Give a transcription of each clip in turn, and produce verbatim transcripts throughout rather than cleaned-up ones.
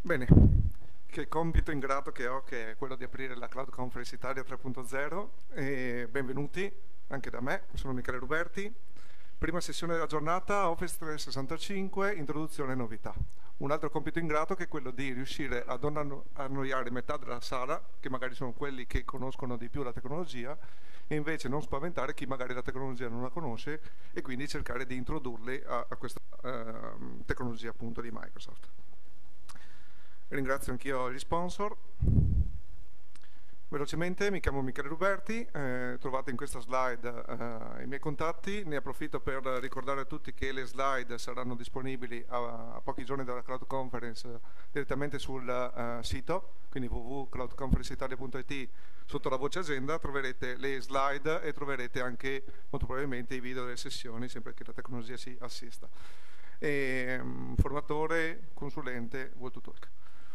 Bene, che compito ingrato che ho, che è quello di aprire la Cloud Conference Italia tre punto zero, e benvenuti anche da me, sono Michele Ruberti. Prima sessione della giornata, Office trecentosessantacinque, introduzione e novità. Un altro compito ingrato che è quello di riuscire a non annoiare metà della sala, che magari sono quelli che conoscono di più la tecnologia, e invece non spaventare chi magari la tecnologia non la conosce, e quindi cercare di introdurli a, a questa uh, tecnologia appunto di Microsoft. Ringrazio anch'io gli sponsor. Velocemente, mi chiamo Michele Ruberti, eh, trovate in questa slide eh, i miei contatti. Ne approfitto per ricordare a tutti che le slide saranno disponibili a, a pochi giorni dalla Cloud Conference eh, direttamente sul eh, sito, quindi w w w punto cloud conference italia punto i t. Sotto la voce agenda troverete le slide e troverete anche molto probabilmente i video delle sessioni, sempre che la tecnologia si assista. E, um, formatore, consulente, Wall to Talk.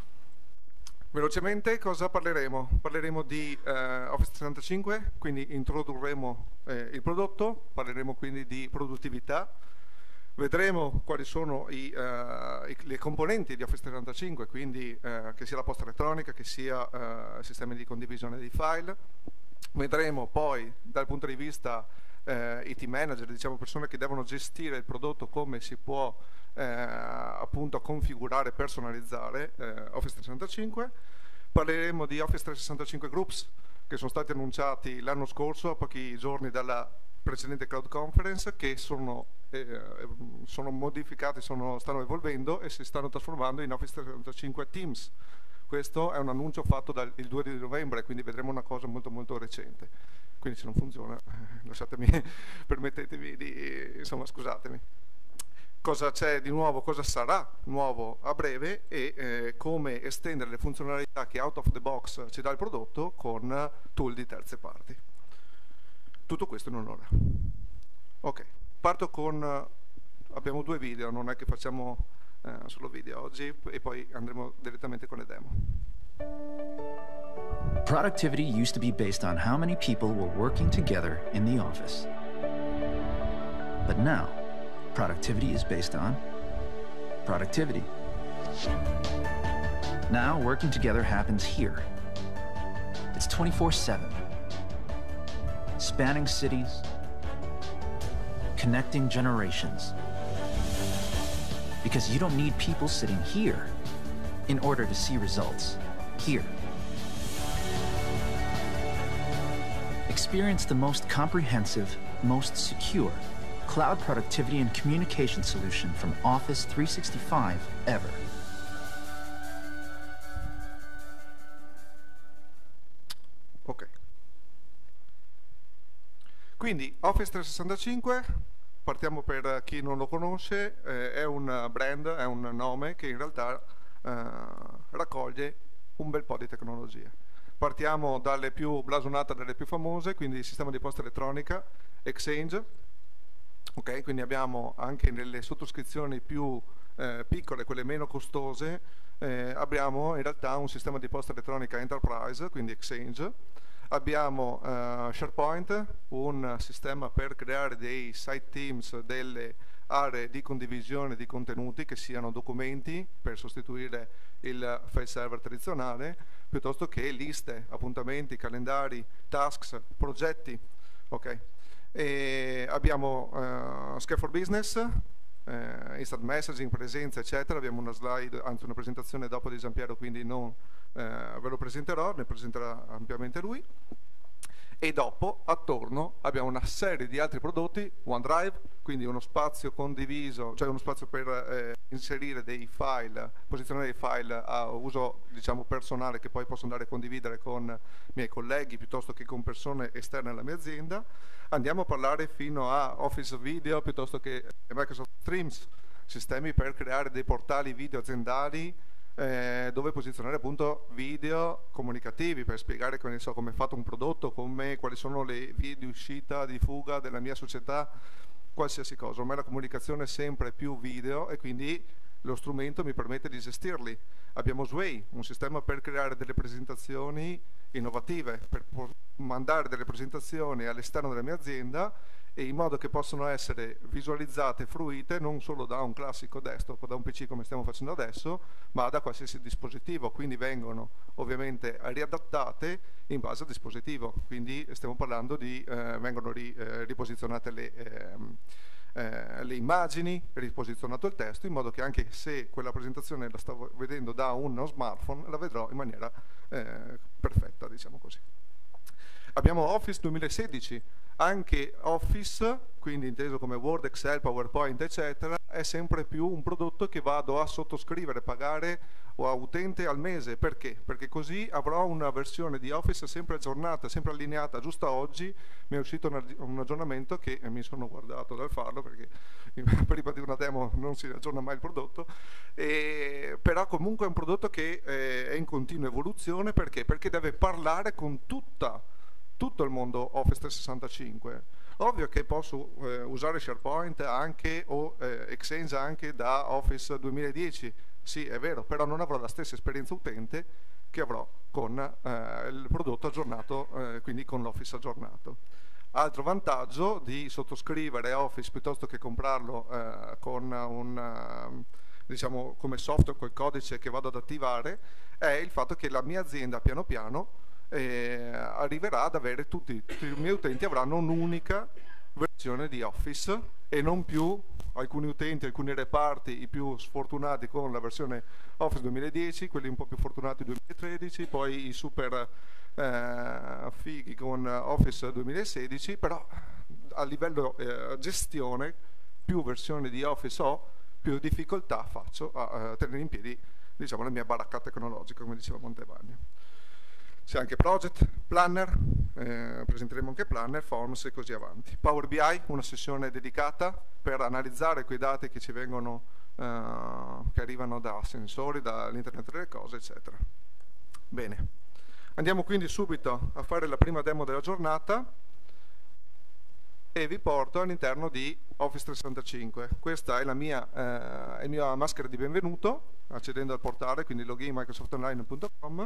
Velocemente cosa parleremo? Parleremo di eh, Office trecentosessantacinque, quindi introdurremo eh, il prodotto, parleremo quindi di produttività, vedremo quali sono i, eh, i, le componenti di Office trecentosessantacinque, quindi eh, che sia la posta elettronica, che sia eh, sistemi di condivisione dei file, vedremo poi dal punto di vista eh, i team manager, diciamo persone che devono gestire il prodotto, come si può Eh, appunto configurare e personalizzare eh, Office trecentosessantacinque. Parleremo di Office trecentosessantacinque Groups, che sono stati annunciati l'anno scorso, a pochi giorni dalla precedente Cloud Conference, che sono, eh, sono modificati, sono, stanno evolvendo e si stanno trasformando in Office trecentosessantacinque Teams. Questo è un annuncio fatto dal, il due di novembre, quindi vedremo una cosa molto molto recente. Quindi se non funziona, eh, lasciatemi, permettetemi di, insomma, scusatemi. Cosa c'è di nuovo, cosa sarà nuovo a breve e eh, come estendere le funzionalità che out of the box ci dà il prodotto con tool di terze parti. Tutto questo in un'ora. Ok, parto con, abbiamo due video, non è che facciamo eh, solo video oggi, e poi andremo direttamente con le demo. Productivity used to be based on how many people were working together in the office. But now, productivity is based on productivity. Now, working together happens here. It's twenty-four seven, spanning cities, connecting generations. Because you don't need people sitting here in order to see results here. Experience the most comprehensive, most secure cloud productivity and communication solution from Office three sixty-five ever. Ok. Quindi Office trecentosessantacinque, partiamo per chi non lo conosce, eh, è un brand, è un nome che in realtà eh, raccoglie un bel po' di tecnologie. Partiamo dalle più blasonate, dalle più famose, quindi il sistema di posta elettronica, Exchange. Ok, quindi abbiamo anche nelle sottoscrizioni più eh, piccole, quelle meno costose, eh, abbiamo in realtà un sistema di posta elettronica Enterprise, quindi Exchange. Abbiamo eh, SharePoint, un sistema per creare dei site teams, delle aree di condivisione di contenuti che siano documenti, per sostituire il file server tradizionale, piuttosto che liste, appuntamenti, calendari, tasks, progetti. Ok. E abbiamo uh, Skype for Business, uh, instant messaging, presenza, eccetera. Abbiamo una slide, anzi una presentazione dopo di Giampiero, quindi non uh, ve lo presenterò, ne presenterà ampiamente lui. E dopo, attorno, abbiamo una serie di altri prodotti, OneDrive, quindi uno spazio condiviso, cioè uno spazio per eh, inserire dei file, posizionare dei file a uso, diciamo, personale, che poi posso andare a condividere con i miei colleghi piuttosto che con persone esterne alla mia azienda. Andiamo a parlare fino a Office Video piuttosto che Microsoft Streams, sistemi per creare dei portali video aziendali eh, dove posizionare appunto video comunicativi per spiegare come, so, come è fatto un prodotto, come, quali sono le vie di uscita, di fuga della mia società, qualsiasi cosa. Ormai la comunicazione è sempre più video e quindi lo strumento mi permette di gestirli. Abbiamo Sway, un sistema per creare delle presentazioni innovative, per mandare delle presentazioni all'esterno della mia azienda e in modo che possano essere visualizzate e fruite non solo da un classico desktop o da un P C come stiamo facendo adesso, ma da qualsiasi dispositivo, quindi vengono ovviamente riadattate in base al dispositivo, quindi stiamo parlando di eh, vengono ri, eh, riposizionate le, eh, eh, le immagini, riposizionato il testo, in modo che anche se quella presentazione la stavo vedendo da uno smartphone la vedrò in maniera eh, perfetta, diciamo così. Abbiamo Office duemilasedici, anche Office, quindi inteso come Word, Excel, PowerPoint, eccetera, è sempre più un prodotto che vado a sottoscrivere, pagare o a utente al mese. Perché? Perché così avrò una versione di Office sempre aggiornata, sempre allineata. Giusto oggi mi è uscito un, un aggiornamento che mi sono guardato dal farlo, perché prima di una demo non si aggiorna mai il prodotto, e, però comunque è un prodotto che eh, è in continua evoluzione. Perché? Perché deve parlare con tutta tutto il mondo Office trecentosessantacinque. Ovvio che posso eh, usare SharePoint anche o eh, Exchange anche da Office duemiladieci, sì è vero, però non avrò la stessa esperienza utente che avrò con eh, il prodotto aggiornato, eh, quindi con l'Office aggiornato. Altro vantaggio di sottoscrivere Office piuttosto che comprarlo eh, con un uh, diciamo come software col codice che vado ad attivare è il fatto che la mia azienda piano piano Eh, arriverà ad avere tutti, tutti i miei utenti avranno un'unica versione di Office e non più alcuni utenti, alcuni reparti, i più sfortunati con la versione Office duemiladieci, quelli un po' più fortunati duemilatredici, poi i super eh, fighi con Office duemilasedici, però a livello eh, gestione più versioni di Office ho, più difficoltà faccio a, a tenere in piedi, diciamo, la mia baracca tecnologica, come diceva Montevagno. C'è anche Project, Planner, eh, presenteremo anche Planner, Forms e così avanti. Power B I, una sessione dedicata per analizzare quei dati che ci vengono, eh, che arrivano da sensori, dall'internet delle cose, eccetera. Bene, andiamo quindi subito a fare la prima demo della giornata e vi porto all'interno di Office trecentosessantacinque. Questa è la mia, eh, è la mia maschera di benvenuto, accedendo al portale, quindi login microsoft online punto com.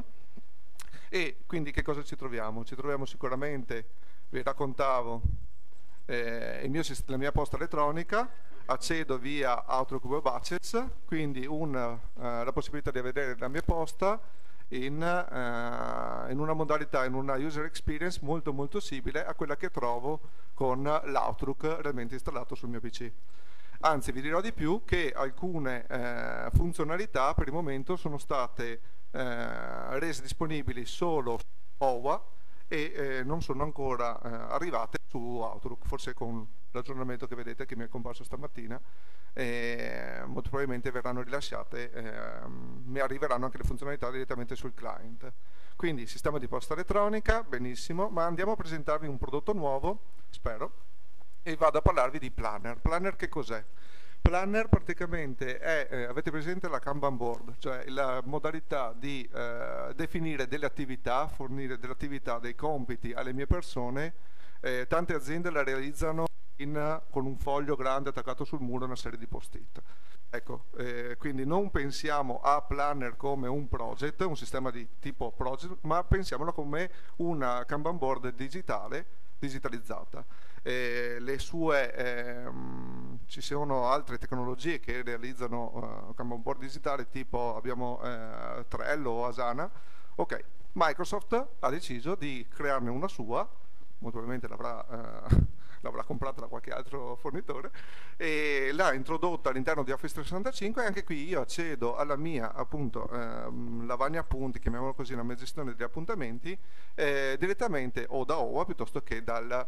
E quindi che cosa ci troviamo? Ci troviamo sicuramente, vi raccontavo, eh, il mio, la mia posta elettronica, accedo via Outlook Web Access, quindi una, uh, la possibilità di vedere la mia posta in, uh, in una modalità, in una user experience molto molto simile a quella che trovo con l'Outlook realmente installato sul mio P C. Anzi, vi dirò di più che alcune uh, funzionalità per il momento sono state Eh, rese disponibili solo su O W A e eh, non sono ancora eh, arrivate su Outlook, forse con l'aggiornamento che vedete che mi è comparso stamattina eh, molto probabilmente verranno rilasciate, eh, mi arriveranno anche le funzionalità direttamente sul client. Quindi sistema di posta elettronica, benissimo, ma andiamo a presentarvi un prodotto nuovo, spero, e vado a parlarvi di Planner. Planner che cos'è? Planner praticamente è, eh, avete presente la Kanban board, cioè la modalità di eh, definire delle attività, fornire delle attività, dei compiti alle mie persone. Eh, tante aziende la realizzano in, con un foglio grande attaccato sul muro, una serie di post-it. Ecco, eh, quindi non pensiamo a Planner come un project, un sistema di tipo project, ma pensiamolo come una Kanban board digitale, digitalizzata. Eh, le sue, ehm, ci sono altre tecnologie che realizzano uh, Kanban board digitale, tipo abbiamo eh, Trello o Asana. Ok, Microsoft ha deciso di crearne una sua, molto probabilmente l'avrà eh, l'avrà comprata da qualche altro fornitore, e l'ha introdotta all'interno di Office trecentosessantacinque, e anche qui io accedo alla mia, appunto, ehm, lavagna appunti, chiamiamolo così, la mia gestione degli appuntamenti, eh, direttamente o da O W A piuttosto che dal,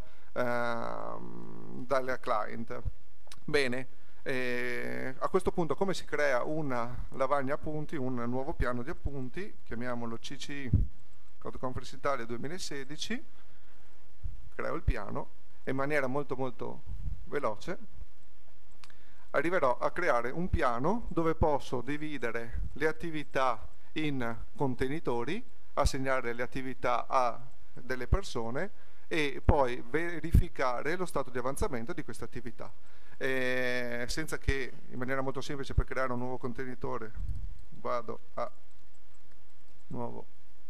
ehm, dal client. Bene, eh, a questo punto come si crea una lavagna appunti, un nuovo piano di appunti, chiamiamolo C C Code Conference Italia duemilasedici, creo il piano, in maniera molto molto veloce arriverò a creare un piano dove posso dividere le attività in contenitori, assegnare le attività a delle persone e poi verificare lo stato di avanzamento di queste attività. e senza che, in maniera molto semplice, per creare un nuovo contenitore vado a nuovo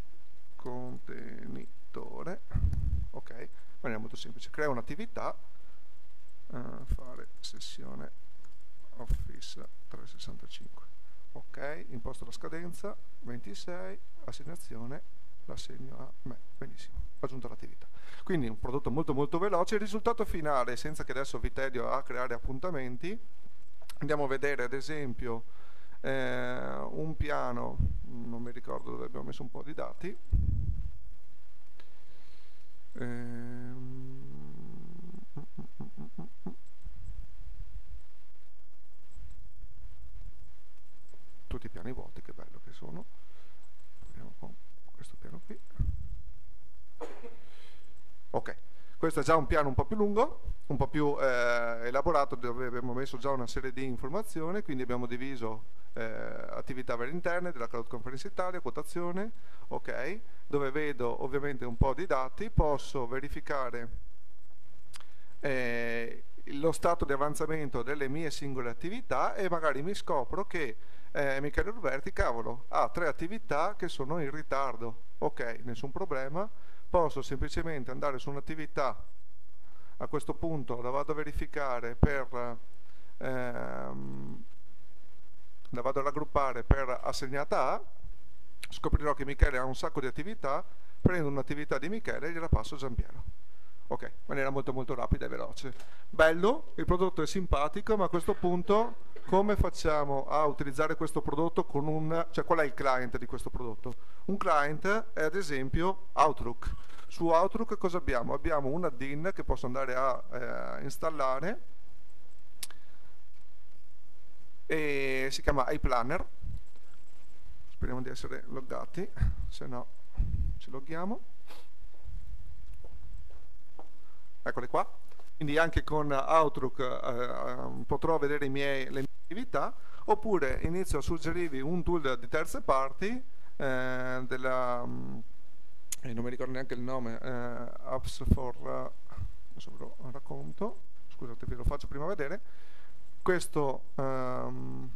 contenitore, ok, in maniera molto semplice, creo un'attività, uh, fare sessione Office trecentosessantacinque, ok, imposto la scadenza ventisei, assegnazione, l'assegno a me, benissimo, ho aggiunto l'attività. Quindi un prodotto molto molto veloce. Il risultato finale, senza che adesso vi tedio a creare appuntamenti, andiamo a vedere ad esempio eh, un piano, non mi ricordo dove abbiamo messo un po' di dati, ehm, tutti i piani vuoti, che bello che sono. Proviamo con questo piano qui. Ok, questo è già un piano un po' più lungo, un po' più eh, elaborato, dove abbiamo messo già una serie di informazioni, quindi abbiamo diviso eh, attività vere interne della Cloud Conference Italia, quotazione, ok, dove vedo ovviamente un po' di dati, posso verificare eh, lo stato di avanzamento delle mie singole attività e magari mi scopro che eh, Michele Roberti, cavolo, ha tre attività che sono in ritardo, ok, nessun problema. Posso semplicemente andare su un'attività, a questo punto la vado a verificare per, ehm, la vado a raggruppare per assegnata A, scoprirò che Michele ha un sacco di attività, prendo un'attività di Michele e gliela passo a Giampiero. Ok, in maniera molto molto rapida e veloce. Bello, il prodotto è simpatico, ma a questo punto come facciamo a utilizzare questo prodotto con un... cioè qual è il client di questo prodotto? Un client è ad esempio Outlook. Su Outlook cosa abbiamo? Abbiamo un add-in che posso andare a eh, installare e si chiama iPlanner. Speriamo di essere loggati, se no ci loghiamo. Eccole qua. Quindi anche con Outlook eh, potrò vedere i miei, le mie attività, oppure inizio a suggerirvi un tool di terze parti eh, della, eh, non mi ricordo neanche il nome, eh, Apps for, uh, adesso ve lo racconto, scusate ve lo faccio prima vedere, questo, um,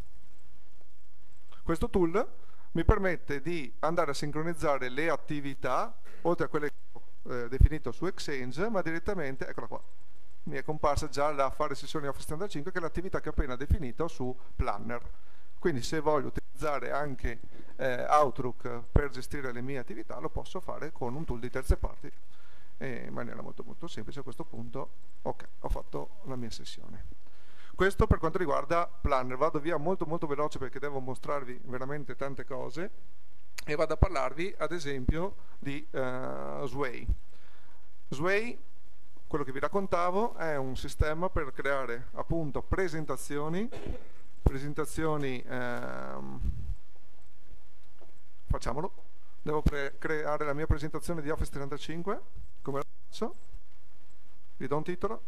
questo tool mi permette di andare a sincronizzare le attività, oltre a quelle che Eh, definito su Exchange, ma direttamente, eccola qua, mi è comparsa già la fare sessioni Office trentacinque, che è l'attività che ho appena definito su Planner. Quindi se voglio utilizzare anche eh, Outlook per gestire le mie attività, lo posso fare con un tool di terze parti e in maniera molto molto semplice. A questo punto ok, ho fatto la mia sessione. Questo per quanto riguarda Planner. Vado via molto molto veloce perché devo mostrarvi veramente tante cose e vado a parlarvi ad esempio di uh, Sway. Sway, quello che vi raccontavo, è un sistema per creare appunto presentazioni, presentazioni, ehm, facciamolo, devo creare la mia presentazione di Office trentacinque, come la faccio? Vi do un titolo,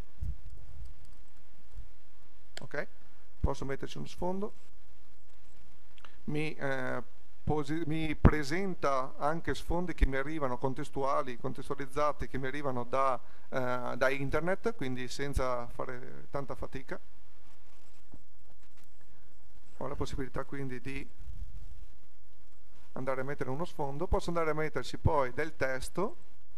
ok, posso metterci uno sfondo, mi eh, mi presenta anche sfondi che mi arrivano contestuali, contestualizzati, che mi arrivano da, eh, da internet, quindi senza fare tanta fatica. Ho la possibilità quindi di andare a mettere uno sfondo, posso andare a metterci poi del testo,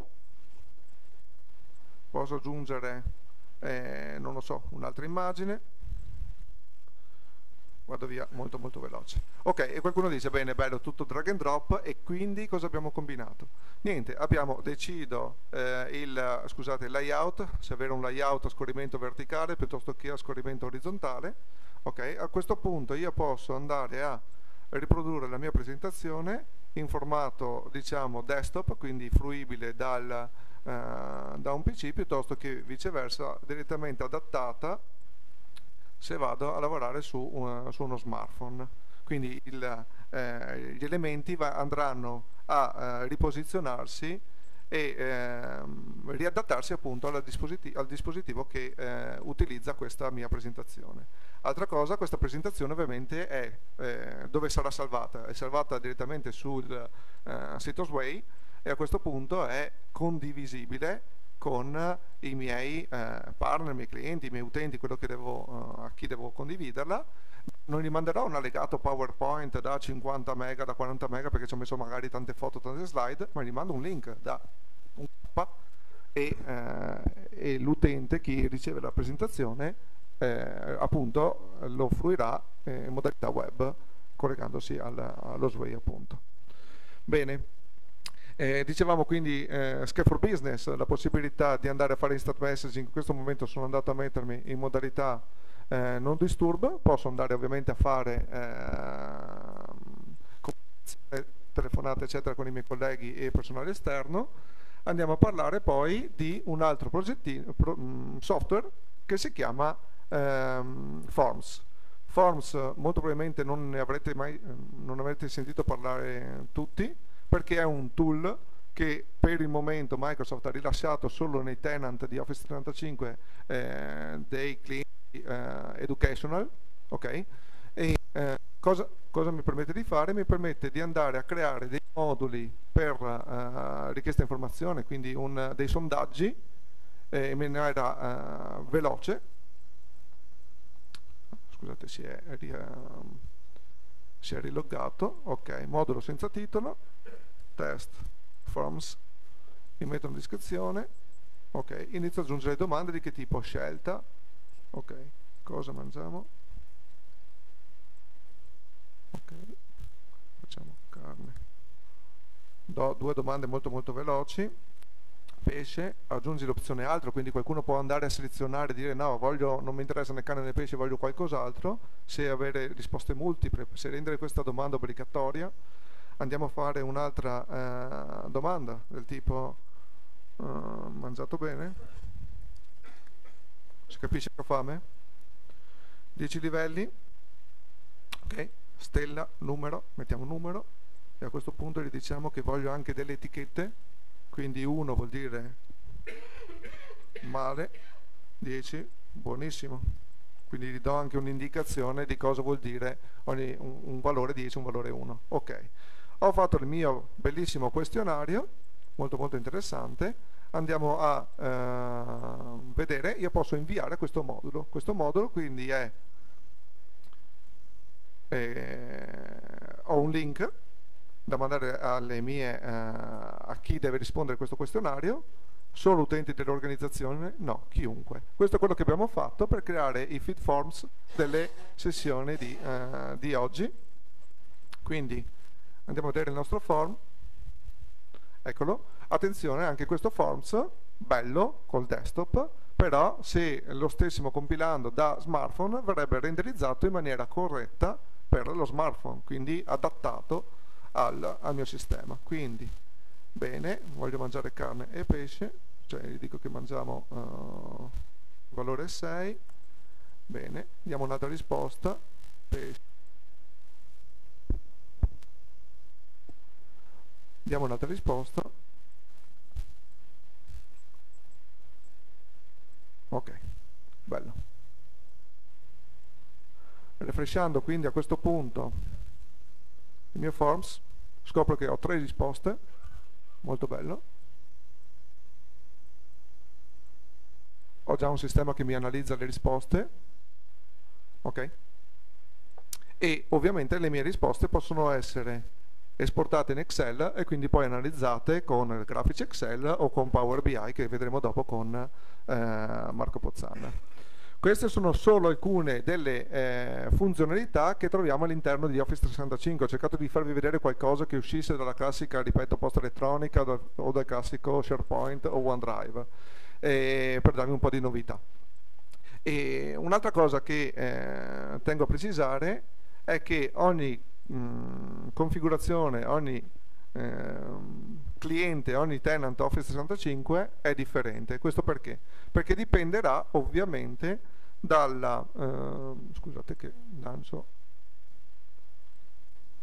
posso aggiungere, eh, non lo so, un'altra immagine. Vado via molto molto veloce. Ok, e qualcuno dice bene, bello, tutto drag and drop, e quindi cosa abbiamo combinato? Niente, abbiamo deciso eh, il, scusate, il layout, se avere un layout a scorrimento verticale piuttosto che a scorrimento orizzontale. Ok, a questo punto io posso andare a riprodurre la mia presentazione in formato, diciamo, desktop, quindi fruibile dal, eh, da un P C, piuttosto che viceversa direttamente adattata se vado a lavorare su, uh, su uno smartphone. Quindi il, eh, gli elementi va, andranno a eh, riposizionarsi e eh, riadattarsi appunto alla dispositi al dispositivo che eh, utilizza questa mia presentazione. Altra cosa, questa presentazione ovviamente è eh, dove sarà salvata? È salvata direttamente sul eh, sito Sway, e a questo punto è condivisibile con i miei eh, partner, i miei clienti, i miei utenti, quello che devo, uh, a chi devo condividerla. Non gli manderò un allegato PowerPoint da cinquanta mega, da quaranta mega, perché ci ho messo magari tante foto, tante slide, ma gli mando un link da un K e, eh, e l'utente, chi riceve la presentazione, eh, appunto lo fruirà eh, in modalità web, collegandosi al, allo Sway, appunto. Bene. Eh, dicevamo quindi eh, Skype for Business, la possibilità di andare a fare instant messaging. In questo momento sono andato a mettermi in modalità eh, non disturb, posso andare ovviamente a fare eh, telefonate eccetera con i miei colleghi e personale esterno. Andiamo a parlare poi di un altro progettino, pro, mh, software che si chiama ehm, Forms. Forms molto probabilmente non ne avrete mai non avrete sentito parlare tutti, perché è un tool che per il momento Microsoft ha rilasciato solo nei tenant di Office trecentottantacinque eh, dei clienti eh, educational, ok? E eh, cosa, cosa mi permette di fare? Mi permette di andare a creare dei moduli per eh, richiesta di informazione, quindi un, dei sondaggi eh, in maniera eh, veloce. Scusate, si è, uh, si è riloggato. Ok, modulo senza titolo, test, forms, mi metto in descrizione. Ok, inizio ad aggiungere domande di che tipo? Scelta. Ok, cosa mangiamo? Ok, facciamo carne. Do due domande molto molto veloci. Pesce, aggiungi l'opzione altro, quindi qualcuno può andare a selezionare e dire no, voglio, non mi interessa né carne né pesce, voglio qualcos'altro. Se avere risposte multiple, se rendere questa domanda obbligatoria. Andiamo a fare un'altra eh, domanda del tipo uh, mangiato bene? Si capisce che ho fame? dieci livelli, ok, stella, numero, mettiamo un numero e a questo punto gli diciamo che voglio anche delle etichette. Quindi uno vuol dire male, dieci buonissimo. Quindi gli do anche un'indicazione di cosa vuol dire ogni, un, un valore dieci, un valore uno. Ok, ho fatto il mio bellissimo questionario, molto molto interessante. Andiamo a eh, vedere, io posso inviare questo modulo. Questo modulo quindi è, eh, ho un link da mandare alle mie, eh, a chi deve rispondere a questo questionario. Solo utenti dell'organizzazione? No, chiunque. Questo è quello che abbiamo fatto per creare i feed forms delle sessioni di, eh, di oggi. Quindi andiamo a vedere il nostro form. Eccolo. Attenzione, anche questo forms, bello, col desktop, però se lo stessimo compilando da smartphone verrebbe renderizzato in maniera corretta per lo smartphone, quindi adattato Al, al mio sistema. Quindi bene, voglio mangiare carne e pesce, cioè gli dico che mangiamo uh, valore sei. Bene, diamo un'altra risposta, pesce. Diamo un'altra risposta. Ok, bello. Refreshando quindi a questo punto il mio forms, scopro che ho tre risposte, molto bello. Ho già un sistema che mi analizza le risposte, ok? E ovviamente le mie risposte possono essere esportate in Excel e quindi poi analizzate con grafici Excel o con Power B I, che vedremo dopo con eh, Marco Pozzanna. Queste sono solo alcune delle eh, funzionalità che troviamo all'interno di Office trecentosessantacinque. Ho cercato di farvi vedere qualcosa che uscisse dalla classica, ripeto, posta elettronica da, o dal classico SharePoint o OneDrive, eh, per darvi un po' di novità. E un'altra cosa che eh, tengo a precisare è che ogni mh, configurazione, ogni eh, cliente, ogni tenant Office trecentosessantacinque è differente. Questo perché? Perché dipenderà ovviamente dalla eh, scusate che lancio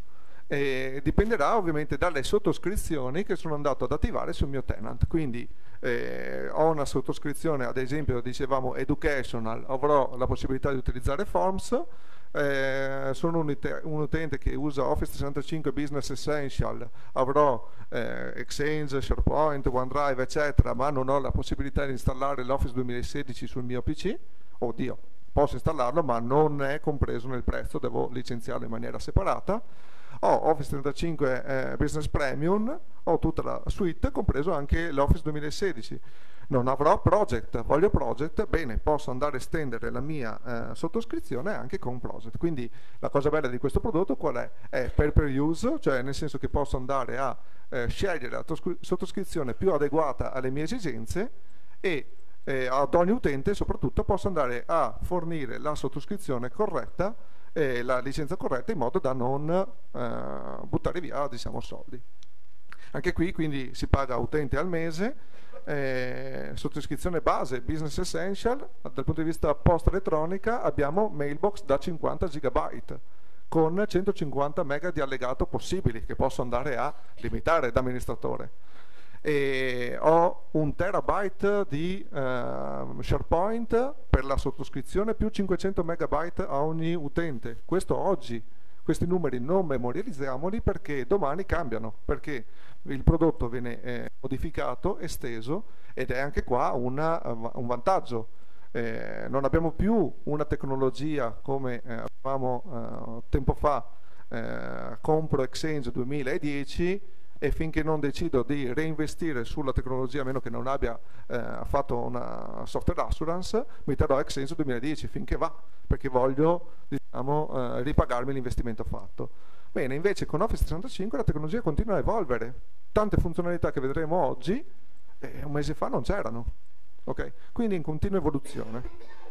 E dipenderà ovviamente dalle sottoscrizioni che sono andato ad attivare sul mio tenant. Quindi eh, ho una sottoscrizione, ad esempio dicevamo educational, avrò la possibilità di utilizzare Forms. Eh, sono un, ut un utente che usa Office trecentosessantacinque Business Essential, avrò eh, Exchange, SharePoint, OneDrive eccetera, ma non ho la possibilità di installare l'Office duemilasedici sul mio P C. Oddio, posso installarlo ma non è compreso nel prezzo, devo licenziarlo in maniera separata. Ho Office trentacinque eh, Business Premium, ho tutta la suite, compreso anche l'Office duemilasedici. Non avrò Project, voglio Project, bene, posso andare a estendere la mia eh, sottoscrizione anche con Project. Quindi la cosa bella di questo prodotto qual è? È per per use, cioè nel senso che posso andare a eh, scegliere la sottoscrizione più adeguata alle mie esigenze e eh, ad ogni utente soprattutto posso andare a fornire la sottoscrizione corretta e la licenza corretta in modo da non eh, buttare via, diciamo, soldi. Anche qui quindi si paga utente al mese, eh, sottoscrizione base Business Essential. Dal punto di vista post elettronica abbiamo mailbox da cinquanta gigabyte con centocinquanta mega di allegato possibili che posso andare a limitare da amministratore. E ho un terabyte di eh, SharePoint per la sottoscrizione più cinquecento megabyte a ogni utente. Questo oggi, questi numeri non memorializziamoli perché domani cambiano, perché il prodotto viene eh, modificato, esteso, ed è anche qua una, un vantaggio. Eh, non abbiamo più una tecnologia come eh, avevamo eh, tempo fa, eh, compro Exchange duemiladieci e finché non decido di reinvestire sulla tecnologia, a meno che non abbia eh, fatto una software assurance, mi terrò Exchange duemiladieci finché va, perché voglio, diciamo, eh, ripagarmi l'investimento fatto. Bene, invece con Office trecentosessantacinque la tecnologia continua a evolvere. Tante funzionalità che vedremo oggi eh, un mese fa non c'erano. Okay? Quindi in continua evoluzione.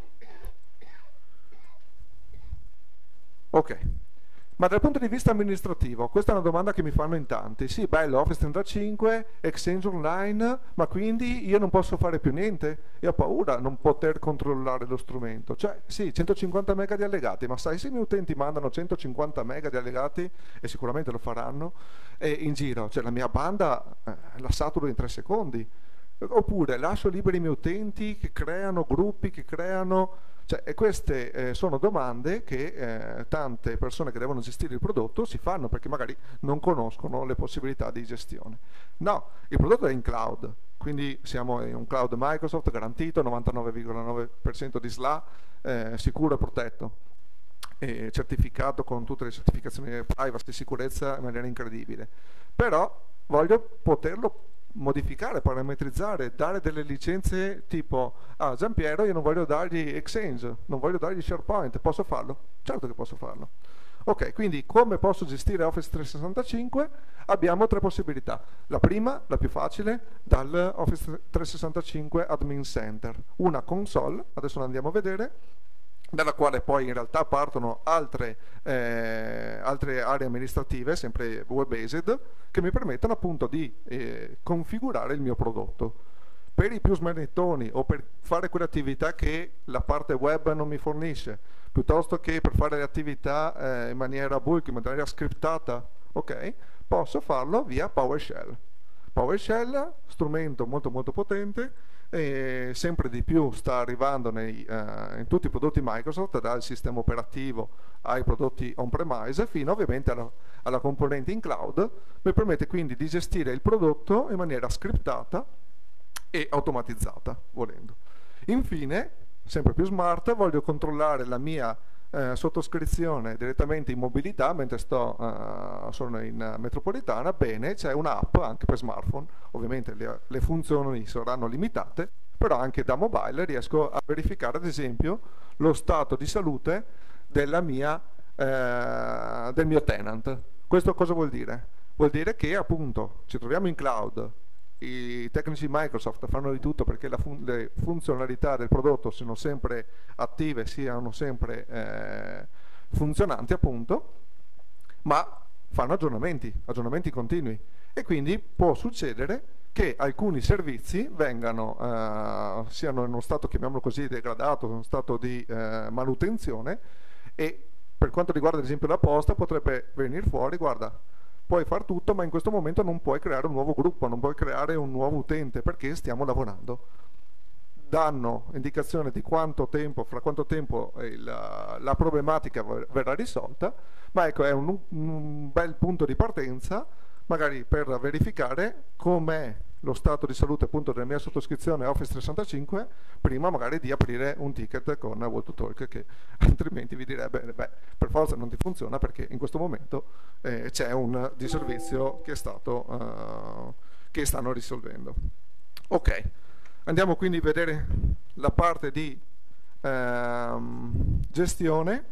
Ok. Ma dal punto di vista amministrativo, questa è una domanda che mi fanno in tanti. Sì, bello, Office trentacinque, Exchange Online, ma quindi io non posso fare più niente? Io ho paura di non poter controllare lo strumento. Cioè, sì, centocinquanta mega di allegati, ma sai se i miei utenti mandano centocinquanta mega di allegati, e sicuramente lo faranno, e in giro, cioè la mia banda eh, la saturo in tre secondi. Oppure lascio liberi i miei utenti che creano gruppi, che creano... Cioè, e queste eh, sono domande che eh, tante persone che devono gestire il prodotto si fanno perché magari non conoscono le possibilità di gestione. No, il prodotto è in cloud, quindi siamo in un cloud Microsoft garantito, novantanove virgola nove per cento di S L A, eh, sicuro e protetto, e certificato con tutte le certificazioni di privacy e sicurezza in maniera incredibile. Però voglio poterlo modificare, parametrizzare, dare delle licenze tipo ah Giampiero io non voglio dargli Exchange, non voglio dargli SharePoint, posso farlo? Certo che posso farlo. Ok, quindi come posso gestire Office trecentosessantacinque? Abbiamo tre possibilità. La prima, la più facile, dal Office trecentosessantacinque Admin Center, una console, adesso la andiamo a vedere, dalla quale poi in realtà partono altre, eh, altre aree amministrative, sempre web-based, che mi permettono appunto di eh, configurare il mio prodotto. Per i più smanettoni o per fare quelle attività che la parte web non mi fornisce, piuttosto che per fare le attività eh, in maniera bulk, in maniera scriptata, ok, posso farlo via PowerShell. PowerShell, strumento molto molto potente, e sempre di più sta arrivando nei, uh, in tutti i prodotti Microsoft, dal sistema operativo ai prodotti on-premise fino ovviamente alla, alla componente in cloud. Mi permette quindi di gestire il prodotto in maniera scriptata e automatizzata, volendo. Infine, sempre più smart, voglio controllare la mia eh, sottoscrizione direttamente in mobilità mentre sto, uh, sono in uh, metropolitana. Bene, c'è un'app anche per smartphone, ovviamente le, le funzioni saranno limitate, però anche da mobile riesco a verificare ad esempio lo stato di salute della mia, eh, del mio tenant. Questo cosa vuol dire? Vuol dire che appunto ci troviamo in cloud, i tecnici Microsoft fanno di tutto perché la fun le funzionalità del prodotto siano sempre attive, siano sempre eh, funzionanti appunto, ma fanno aggiornamenti, aggiornamenti continui, e quindi può succedere che alcuni servizi vengano, eh, siano in uno stato, chiamiamolo così, degradato, in uno stato di eh, manutenzione, e Per quanto riguarda ad esempio la posta, potrebbe venire fuori, guarda, puoi far tutto, ma in questo momento non puoi creare un nuovo gruppo, non puoi creare un nuovo utente, perché stiamo lavorando. Danno indicazione di quanto tempo, fra quanto tempo il, la problematica verrà risolta, ma ecco, è un, un bel punto di partenza, magari per verificare com'è lo stato di salute appunto della mia sottoscrizione Office trecentosessantacinque, prima magari di aprire un ticket con Wall2Talk, che altrimenti vi direbbe, beh, per forza non ti funziona perché in questo momento eh, c'è un disservizio che, è stato, uh, che stanno risolvendo. Ok, andiamo quindi a vedere la parte di um, gestione.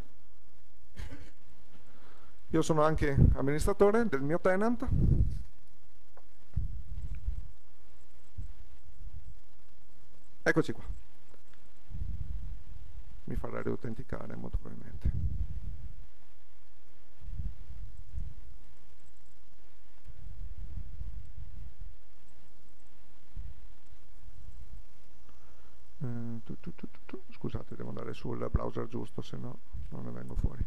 Io sono anche amministratore del mio tenant. Eccoci qua. Mi farà riautenticare molto probabilmente. Eh, tu, tu, tu, tu. Scusate, devo andare sul browser giusto, se no non ne vengo fuori.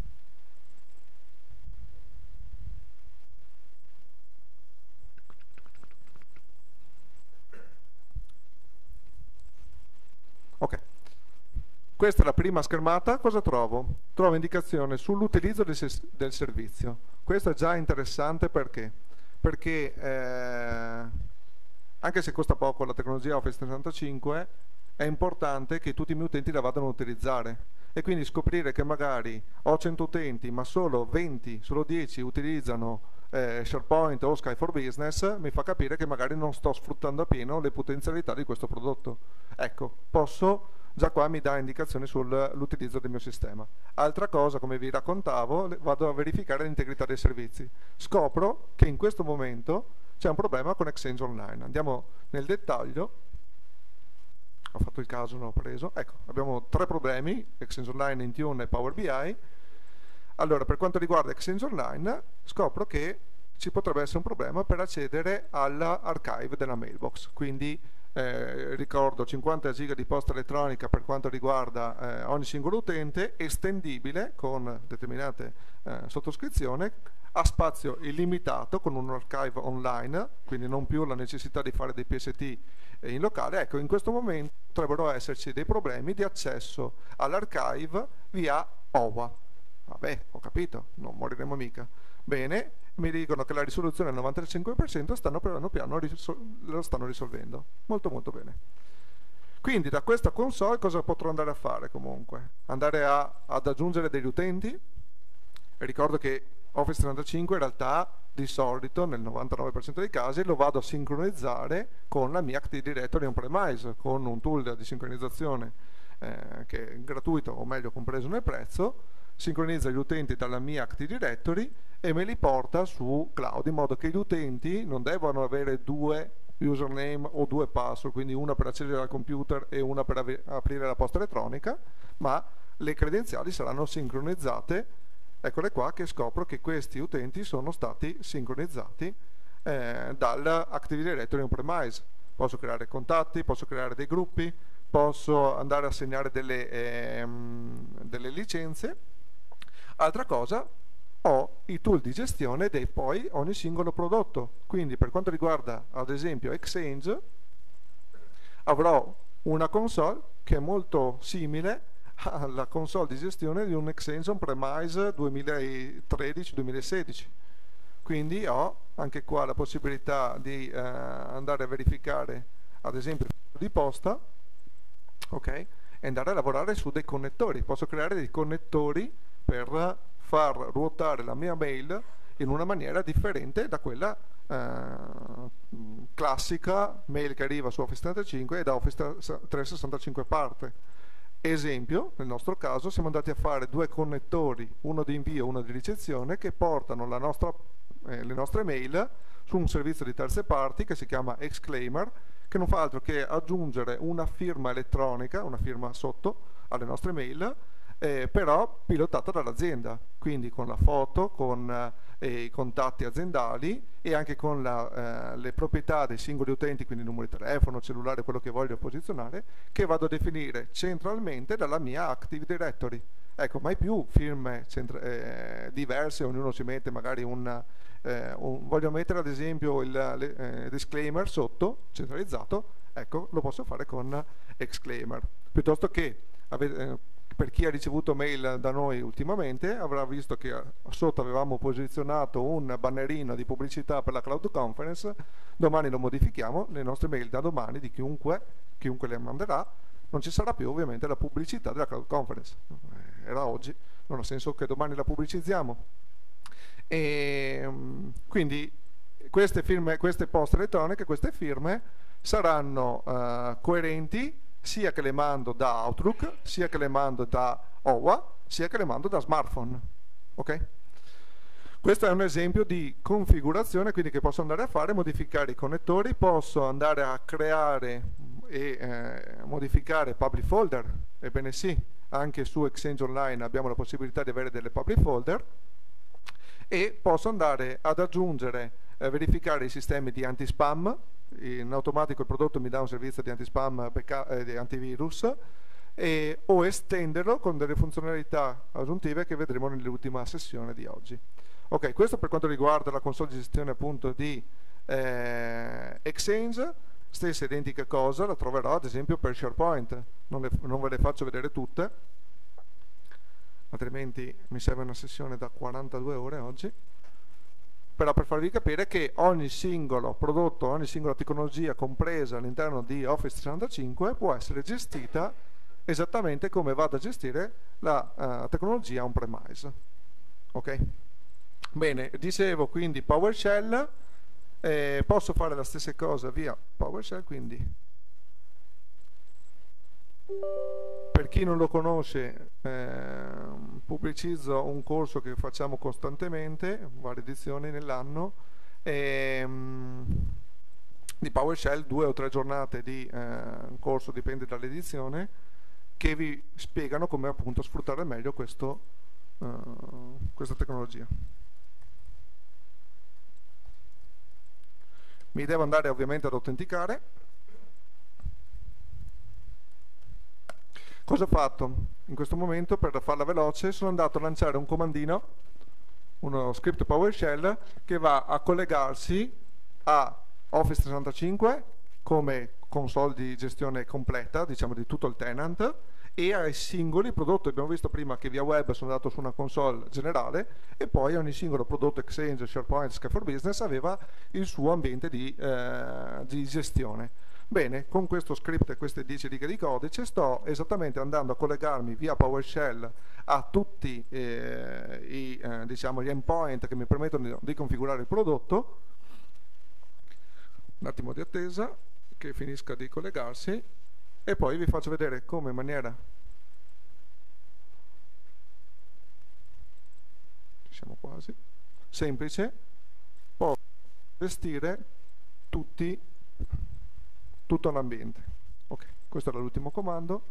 Ok, questa è la prima schermata. Cosa trovo? Trovo indicazione sull'utilizzo del, del servizio. Questo è già interessante perché? Perché eh, anche se costa poco la tecnologia Office trecentosessantacinque, è importante che tutti i miei utenti la vadano a utilizzare, e quindi scoprire che magari ho cento utenti ma solo venti, solo dieci utilizzano eh, SharePoint o Skype for Business mi fa capire che magari non sto sfruttando appieno le potenzialità di questo prodotto. Ecco, posso, già qua mi dà indicazioni sull'utilizzo del mio sistema. Altra cosa, come vi raccontavo, vado a verificare l'integrità dei servizi. Scopro che in questo momento c'è un problema con Exchange Online. Andiamo nel dettaglio. Ho fatto il caso, non ho preso. Ecco, abbiamo tre problemi: Exchange Online, Intune e Power B I. Allora, per quanto riguarda Exchange Online, scopro che ci potrebbe essere un problema per accedere all'archive della mailbox. Quindi eh, ricordo cinquanta giga di posta elettronica per quanto riguarda eh, ogni singolo utente, estendibile con determinate eh, sottoscrizioni, a spazio illimitato con un archive online, quindi non più la necessità di fare dei P S T in locale. Ecco, in questo momento potrebbero esserci dei problemi di accesso all'archive via O W A. Vabbè, ho capito, non moriremo mica. Bene, mi dicono che la risoluzione al novantacinque per cento stanno piano piano lo stanno risolvendo. Molto molto bene. Quindi da questa console cosa potrò andare a fare comunque? Andare a, ad aggiungere degli utenti. E ricordo che Office trentacinque in realtà di solito nel novantanove per cento dei casi lo vado a sincronizzare con la mia Active Directory on-premise, con un tool di sincronizzazione eh, che è gratuito, o meglio compreso nel prezzo. Sincronizza gli utenti dalla mia Active Directory e me li porta su cloud, in modo che gli utenti non devono avere due username o due password, quindi una per accedere al computer e una per aprire la posta elettronica, ma le credenziali saranno sincronizzate. Eccole qua che scopro che questi utenti sono stati sincronizzati eh, dall'Active Directory on-premise. Posso creare contatti, posso creare dei gruppi, posso andare a assegnare delle, ehm, delle licenze. Altra cosa, ho i tool di gestione di poi ogni singolo prodotto. Quindi per quanto riguarda ad esempio Exchange, avrò una console che è molto simile alla console di gestione di un Exchange on-premise duemilatredici duemilasedici. Quindi ho anche qua la possibilità di eh, andare a verificare ad esempio di posta, ok, e andare a lavorare su dei connettori. Posso creare dei connettori per far ruotare la mia mail in una maniera differente da quella eh, classica mail che arriva su Office trentacinque e da Office trecentosessantacinque parte. Esempio, nel nostro caso siamo andati a fare due connettori, uno di invio e uno di ricezione, che portano la nostra, eh, le nostre mail su un servizio di terze parti che si chiama Exclaimer, che non fa altro che aggiungere una firma elettronica, una firma sotto alle nostre mail, eh, però pilotata dall'azienda, quindi con la foto, con eh, i contatti aziendali e anche con la, eh, le proprietà dei singoli utenti, quindi numero di telefono, cellulare, quello che voglio posizionare, che vado a definire centralmente dalla mia Active Directory. ecco, mai più firme eh, diverse, ognuno ci mette magari un, eh, un voglio mettere ad esempio il le, eh, disclaimer sotto, centralizzato, ecco, lo posso fare con Exclaimer, piuttosto che avete, eh, per chi ha ricevuto mail da noi ultimamente avrà visto che sotto avevamo posizionato un bannerino di pubblicità per la Cloud Conference. Domani lo modifichiamo, le nostre mail da domani di chiunque, chiunque le manderà, non ci sarà più ovviamente la pubblicità della Cloud Conference, era oggi, non ha senso che domani la pubblicizziamo. E quindi queste, firme, queste poste elettroniche, queste firme saranno uh, coerenti sia che le mando da Outlook, sia che le mando da O W A, sia che le mando da smartphone. Ok? Questo è un esempio di configurazione, quindi che posso andare a fare, modificare i connettori, posso andare a creare e eh, modificare public folder. Ebbene sì, anche su Exchange Online abbiamo la possibilità di avere delle public folder, e posso andare ad aggiungere, eh, verificare i sistemi di anti-spam. In automatico il prodotto mi dà un servizio di anti-spam e di antivirus, e, o estenderlo con delle funzionalità aggiuntive che vedremo nell'ultima sessione di oggi. Ok, questo per quanto riguarda la console di gestione appunto di eh, Exchange. Stessa identica cosa la troverò ad esempio per SharePoint, non, le, non ve le faccio vedere tutte, altrimenti mi serve una sessione da quarantadue ore oggi, però per farvi capire che ogni singolo prodotto, ogni singola tecnologia compresa all'interno di Office trecentosessantacinque può essere gestita esattamente come vado a gestire la uh, tecnologia on-premise. Ok? Bene, dicevo quindi PowerShell, eh, posso fare la stessa cosa via PowerShell, quindi per chi non lo conosce, eh, pubblicizzo un corso che facciamo costantemente, varie edizioni nell'anno, ehm, di PowerShell, due o tre giornate di eh, corso, dipende dall'edizione, che vi spiegano come appunto sfruttare meglio questo, uh, questa tecnologia. Mi devo andare ovviamente ad autenticare. Cosa ho fatto? In questo momento, per farla veloce, sono andato a lanciare un comandino, uno script PowerShell, che va a collegarsi a Office trecentosessantacinque come console di gestione completa, diciamo di tutto il tenant, e ai singoli prodotti. Abbiamo visto prima che via web sono andato su una console generale, e poi ogni singolo prodotto Exchange, SharePoint, Skype for Business aveva il suo ambiente di, eh, di gestione. Bene, con questo script e queste dieci righe di codice sto esattamente andando a collegarmi via PowerShell a tutti eh, i, eh, diciamo, gli endpoint che mi permettono di, di configurare il prodotto. Un attimo di attesa che finisca di collegarsi, e poi vi faccio vedere come in maniera, ci siamo quasi, semplice, posso gestire tutti tutto l'ambiente. Ok, questo era l'ultimo comando.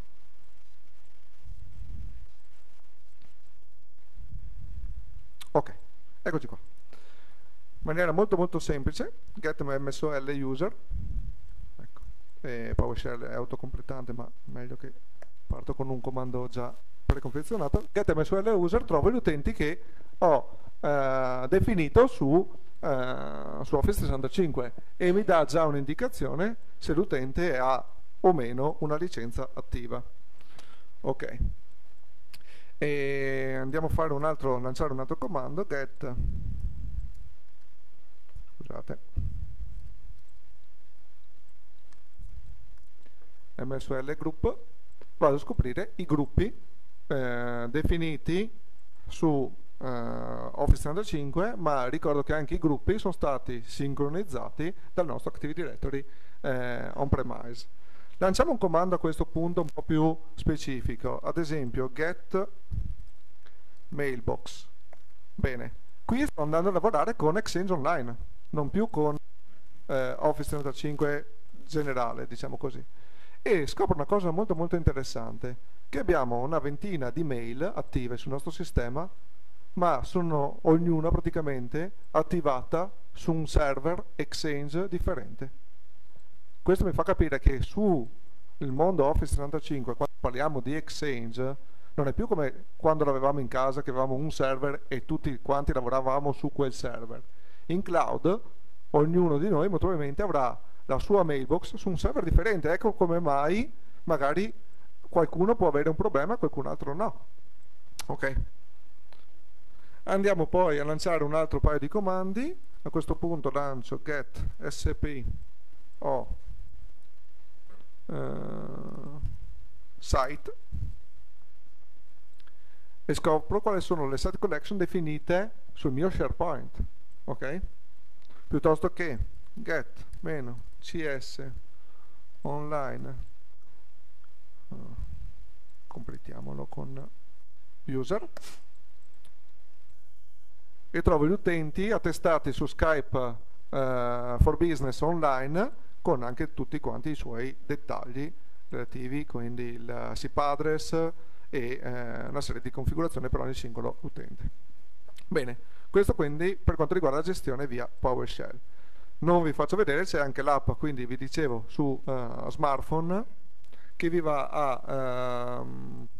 Ok, eccoci qua. In maniera molto molto semplice, get msol user, ecco, e PowerShell è autocompletante, ma meglio che parto con un comando già preconfezionato. Get msol user, trovo gli utenti che ho eh, definito su Uh, su Office trecentosessantacinque, e mi dà già un'indicazione se l'utente ha o meno una licenza attiva. Ok, e andiamo a fare un altro, lanciare un altro comando, get, scusate, msol group, vado a scoprire i gruppi eh, definiti su Uh, Office trecentosessantacinque, ma ricordo che anche i gruppi sono stati sincronizzati dal nostro Active Directory eh, on-premise. Lanciamo un comando a questo punto un po' più specifico, ad esempio get mailbox. Bene, qui sto andando a lavorare con Exchange Online, non più con eh, Office trecentosessantacinque generale, diciamo così, e scopro una cosa molto molto interessante, che abbiamo una ventina di mail attive sul nostro sistema, ma sono ognuna praticamente attivata su un server Exchange differente. Questo mi fa capire che su il mondo Office trecentosessantacinque, quando parliamo di Exchange, Non è più come quando l'avevamo in casa, che avevamo un server e tutti quanti lavoravamo su quel server. In cloud, ognuno di noi molto probabilmente avrà la sua mailbox su un server differente. Ecco come mai magari qualcuno può avere un problema e qualcun altro no. Ok? Andiamo poi a lanciare un altro paio di comandi. A questo punto lancio get sp o uh, site e scopro quali sono le site collection definite sul mio SharePoint. Ok? Piuttosto che get meno cs online, uh, completiamolo con user, e trovo gli utenti attestati su Skype uh, for Business online con anche tutti quanti i suoi dettagli relativi, quindi il S I P address e uh, una serie di configurazioni per ogni singolo utente. Bene, questo quindi per quanto riguarda la gestione via PowerShell. Non vi faccio vedere, c'è anche l'app, quindi vi dicevo, su uh, smartphone, che vi va a uh,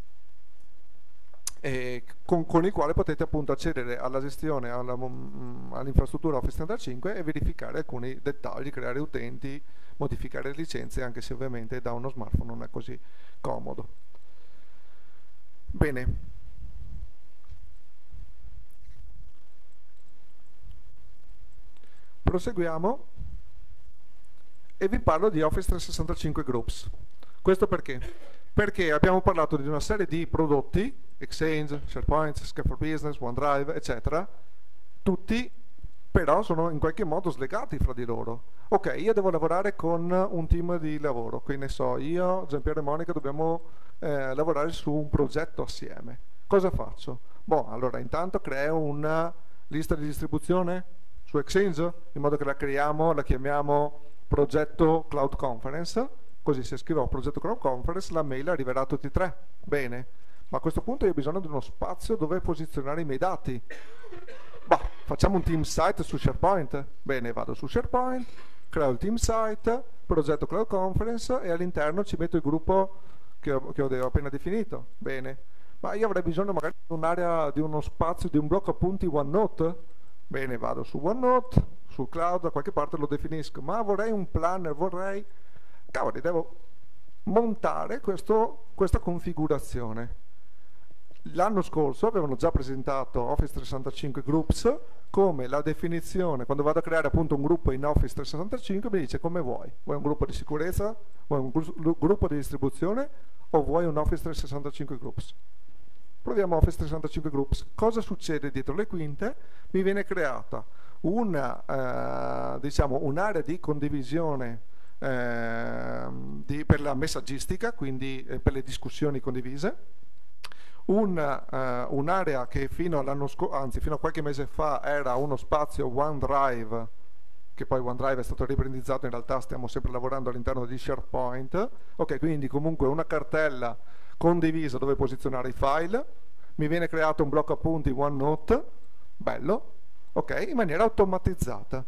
E con, con il quale potete appunto accedere alla gestione, all'infrastruttura Office trentacinque e verificare alcuni dettagli, creare utenti, modificare licenze, anche se ovviamente da uno smartphone non è così comodo. Bene. Proseguiamo e vi parlo di Office trecentosessantacinque Groups. Questo perché? Perché abbiamo parlato di una serie di prodotti, Exchange, SharePoint, Skype for Business, OneDrive, eccetera, tutti però sono in qualche modo slegati fra di loro. Ok, io devo lavorare con un team di lavoro, quindi ne so, io, Giampiero e Monica dobbiamo eh, lavorare su un progetto assieme. Cosa faccio? Boh, allora intanto creo una lista di distribuzione su Exchange, in modo che la creiamo, la chiamiamo progetto Cloud Conference, così se scrivo progetto Cloud Conference la mail arriverà a tutti e tre. Bene. Ma a questo punto io ho bisogno di uno spazio dove posizionare i miei dati. Bah, facciamo un team site su SharePoint. Bene, vado su SharePoint, creo il team site, progetto Cloud Conference e all'interno ci metto il gruppo che ho, che ho appena definito. Bene, ma io avrei bisogno magari di un'area, di uno spazio, di un blocco appunti OneNote. Bene, vado su OneNote, sul cloud, da qualche parte lo definisco, ma vorrei un planner, vorrei... Cavoli, devo montare questo, questa configurazione. L'anno scorso avevano già presentato Office trecentosessantacinque Groups come la definizione, quando vado a creare appunto un gruppo in Office trecentosessantacinque mi dice come vuoi, vuoi un gruppo di sicurezza, vuoi un gruppo di distribuzione o vuoi un Office trecentosessantacinque Groups. Proviamo Office trecentosessantacinque Groups. Cosa succede dietro le quinte? Mi viene creata una, eh, diciamo, un'area di condivisione eh, di, per la messaggistica, quindi eh, per le discussioni condivise. Un'area uh, un che fino all'anno scorso, anzi fino a qualche mese fa era uno spazio OneDrive, che poi OneDrive è stato ribrandizzato, in realtà stiamo sempre lavorando all'interno di SharePoint. Ok, quindi comunque una cartella condivisa dove posizionare i file. Mi viene creato un blocco appunti OneNote, bello, ok, in maniera automatizzata.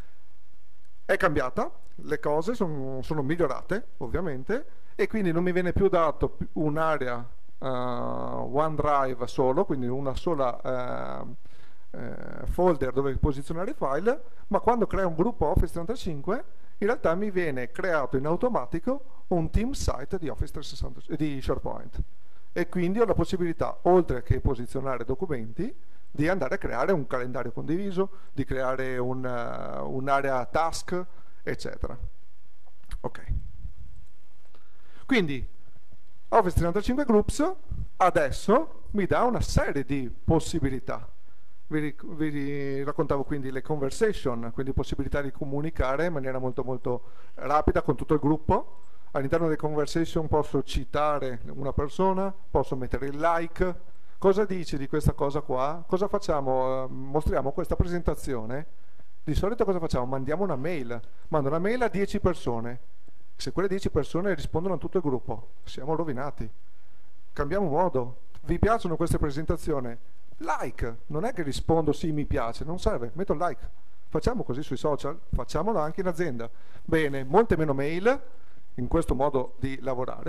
È cambiata, le cose sono, sono migliorate ovviamente, e quindi non mi viene più dato un'area Uh, OneDrive solo, quindi una sola uh, uh, folder dove posizionare i file, ma quando creo un gruppo Office trentacinque in realtà mi viene creato in automatico un team site di, Office trecentosessantacinque, di SharePoint, e quindi ho la possibilità, oltre che posizionare documenti, di andare a creare un calendario condiviso, di creare un, uh, un'area task, eccetera. Ok, quindi Office trecentosessantacinque Groups adesso mi dà una serie di possibilità. Vi, vi raccontavo quindi le conversation, quindi possibilità di comunicare in maniera molto molto rapida con tutto il gruppo. All'interno delle conversation posso citare una persona, posso mettere il like. Cosa dici di questa cosa qua? Cosa facciamo? Mostriamo questa presentazione. Di solito cosa facciamo? Mandiamo una mail. Mando una mail a dieci persone. Se quelle dieci persone rispondono a tutto il gruppo, siamo rovinati. Cambiamo modo. Vi piacciono queste presentazioni? Like. Non è che rispondo sì, mi piace, non serve, metto il like. Facciamo così sui social, facciamolo anche in azienda. Bene, molte meno mail in questo modo di lavorare.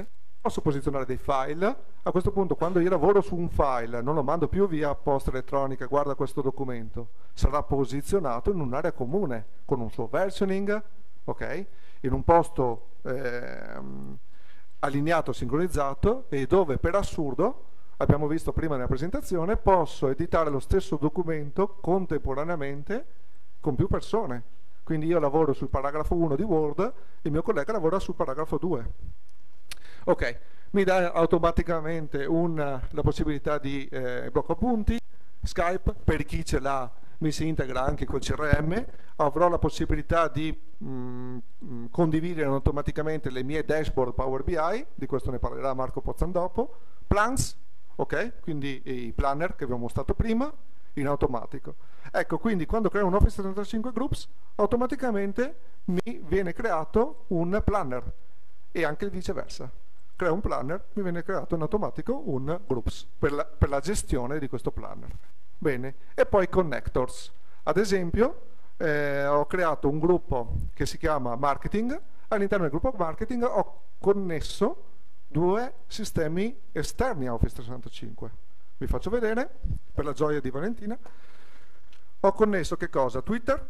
posso posizionare dei file. A questo punto, quando io lavoro su un file, non lo mando più via posta elettronica, guarda questo documento, sarà posizionato in un'area comune, con un suo versioning, ok? In un posto ehm, allineato, sincronizzato, e dove per assurdo, abbiamo visto prima nella presentazione, posso editare lo stesso documento contemporaneamente con più persone. Quindi io lavoro sul paragrafo uno di Word, il mio collega lavora sul paragrafo due. Ok, mi dà automaticamente un, la possibilità di eh, blocco appunti, Skype, per chi ce l'ha mi si integra anche col C R M, avrò la possibilità di mh, condividere automaticamente le mie dashboard Power B I, di questo ne parlerà Marco Pozzan dopo, plans, ok, quindi i planner che abbiamo mostrato prima, in automatico. Ecco, quindi quando creo un Office trecentosessantacinque Groups, automaticamente mi viene creato un planner, e anche il viceversa. Creo un planner, mi viene creato in automatico un Groups, per la, per la gestione di questo planner. Bene, e poi connectors. Ad esempio, eh, ho creato un gruppo che si chiama Marketing, all'interno del gruppo Marketing ho connesso due sistemi esterni a Office trecentosessantacinque. Vi faccio vedere, per la gioia di Valentina. Ho connesso che cosa? Twitter.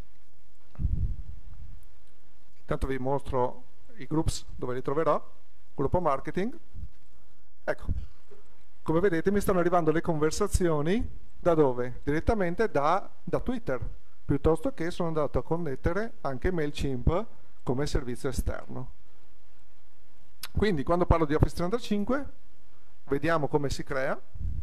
Intanto vi mostro i groups dove li troverò. Gruppo marketing. Ecco, come vedete mi stanno arrivando le conversazioni da dove? Direttamente da, da Twitter, piuttosto che sono andato a connettere anche MailChimp come servizio esterno. Quindi quando parlo di Office trecentosessantacinque, vediamo come si crea.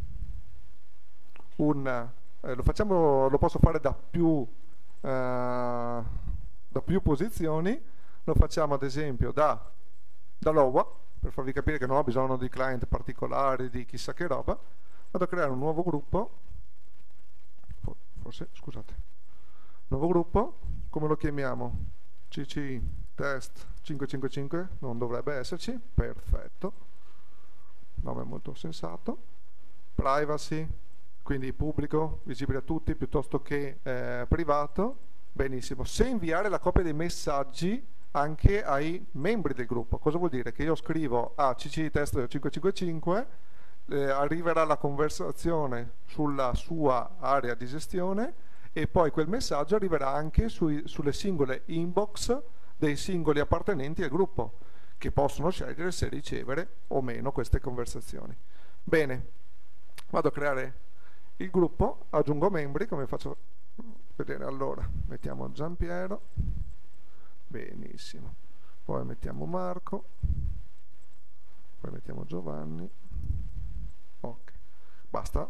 Un, eh, lo, facciamo, lo posso fare da più, eh, da più posizioni. Lo facciamo ad esempio da, da L O A, per farvi capire che non ho bisogno di client particolari, di chissà che roba. Vado a creare un nuovo gruppo, forse, scusate, nuovo gruppo, come lo chiamiamo? C C test cinquecentocinquantacinque, non dovrebbe esserci, perfetto, nome molto sensato. Privacy, quindi pubblico, visibile a tutti piuttosto che eh, privato. Benissimo. Se inviare la copia dei messaggi anche ai membri del gruppo, cosa vuol dire? Che io scrivo a C C test cinquecentocinquantacinque, eh, arriverà la conversazione sulla sua area di gestione e poi quel messaggio arriverà anche sui, sulle singole inbox dei singoli appartenenti al gruppo, che possono scegliere se ricevere o meno queste conversazioni. Bene, vado a creare il gruppo, aggiungo membri, come faccio vedere. Allora, mettiamo Giampiero, benissimo, poi mettiamo Marco, poi mettiamo Giovanni, ok, basta.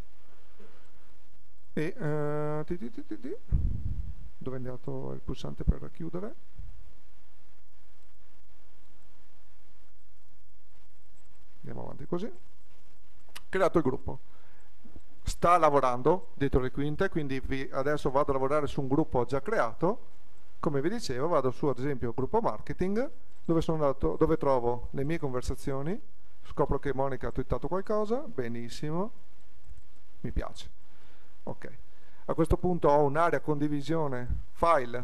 E uh, ti, ti, ti, ti, ti. dove è andato il pulsante per chiudere? Andiamo avanti così. Creato il gruppo, sta lavorando dietro le quinte, quindi vi, adesso vado a lavorare su un gruppo già creato. Come vi dicevo, vado su ad esempio gruppo marketing, dove sono andato, dove trovo le mie conversazioni, scopro che Monica ha twittato qualcosa, benissimo, mi piace. Ok, a questo punto ho un'area condivisione file,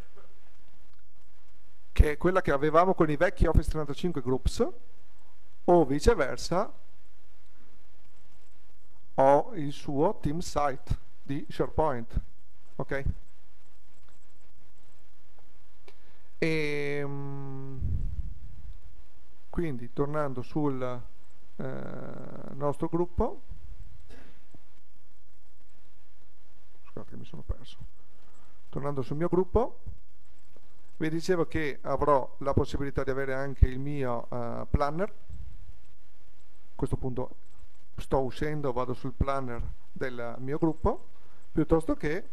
che è quella che avevamo con i vecchi Office trentacinque Groups, o viceversa ho il suo team site di SharePoint, ok? E quindi tornando sul eh, nostro gruppo, scusate che mi sono perso, tornando sul mio gruppo, vi dicevo che avrò la possibilità di avere anche il mio uh, planner. A questo punto sto uscendo, vado sul planner del mio gruppo, piuttosto che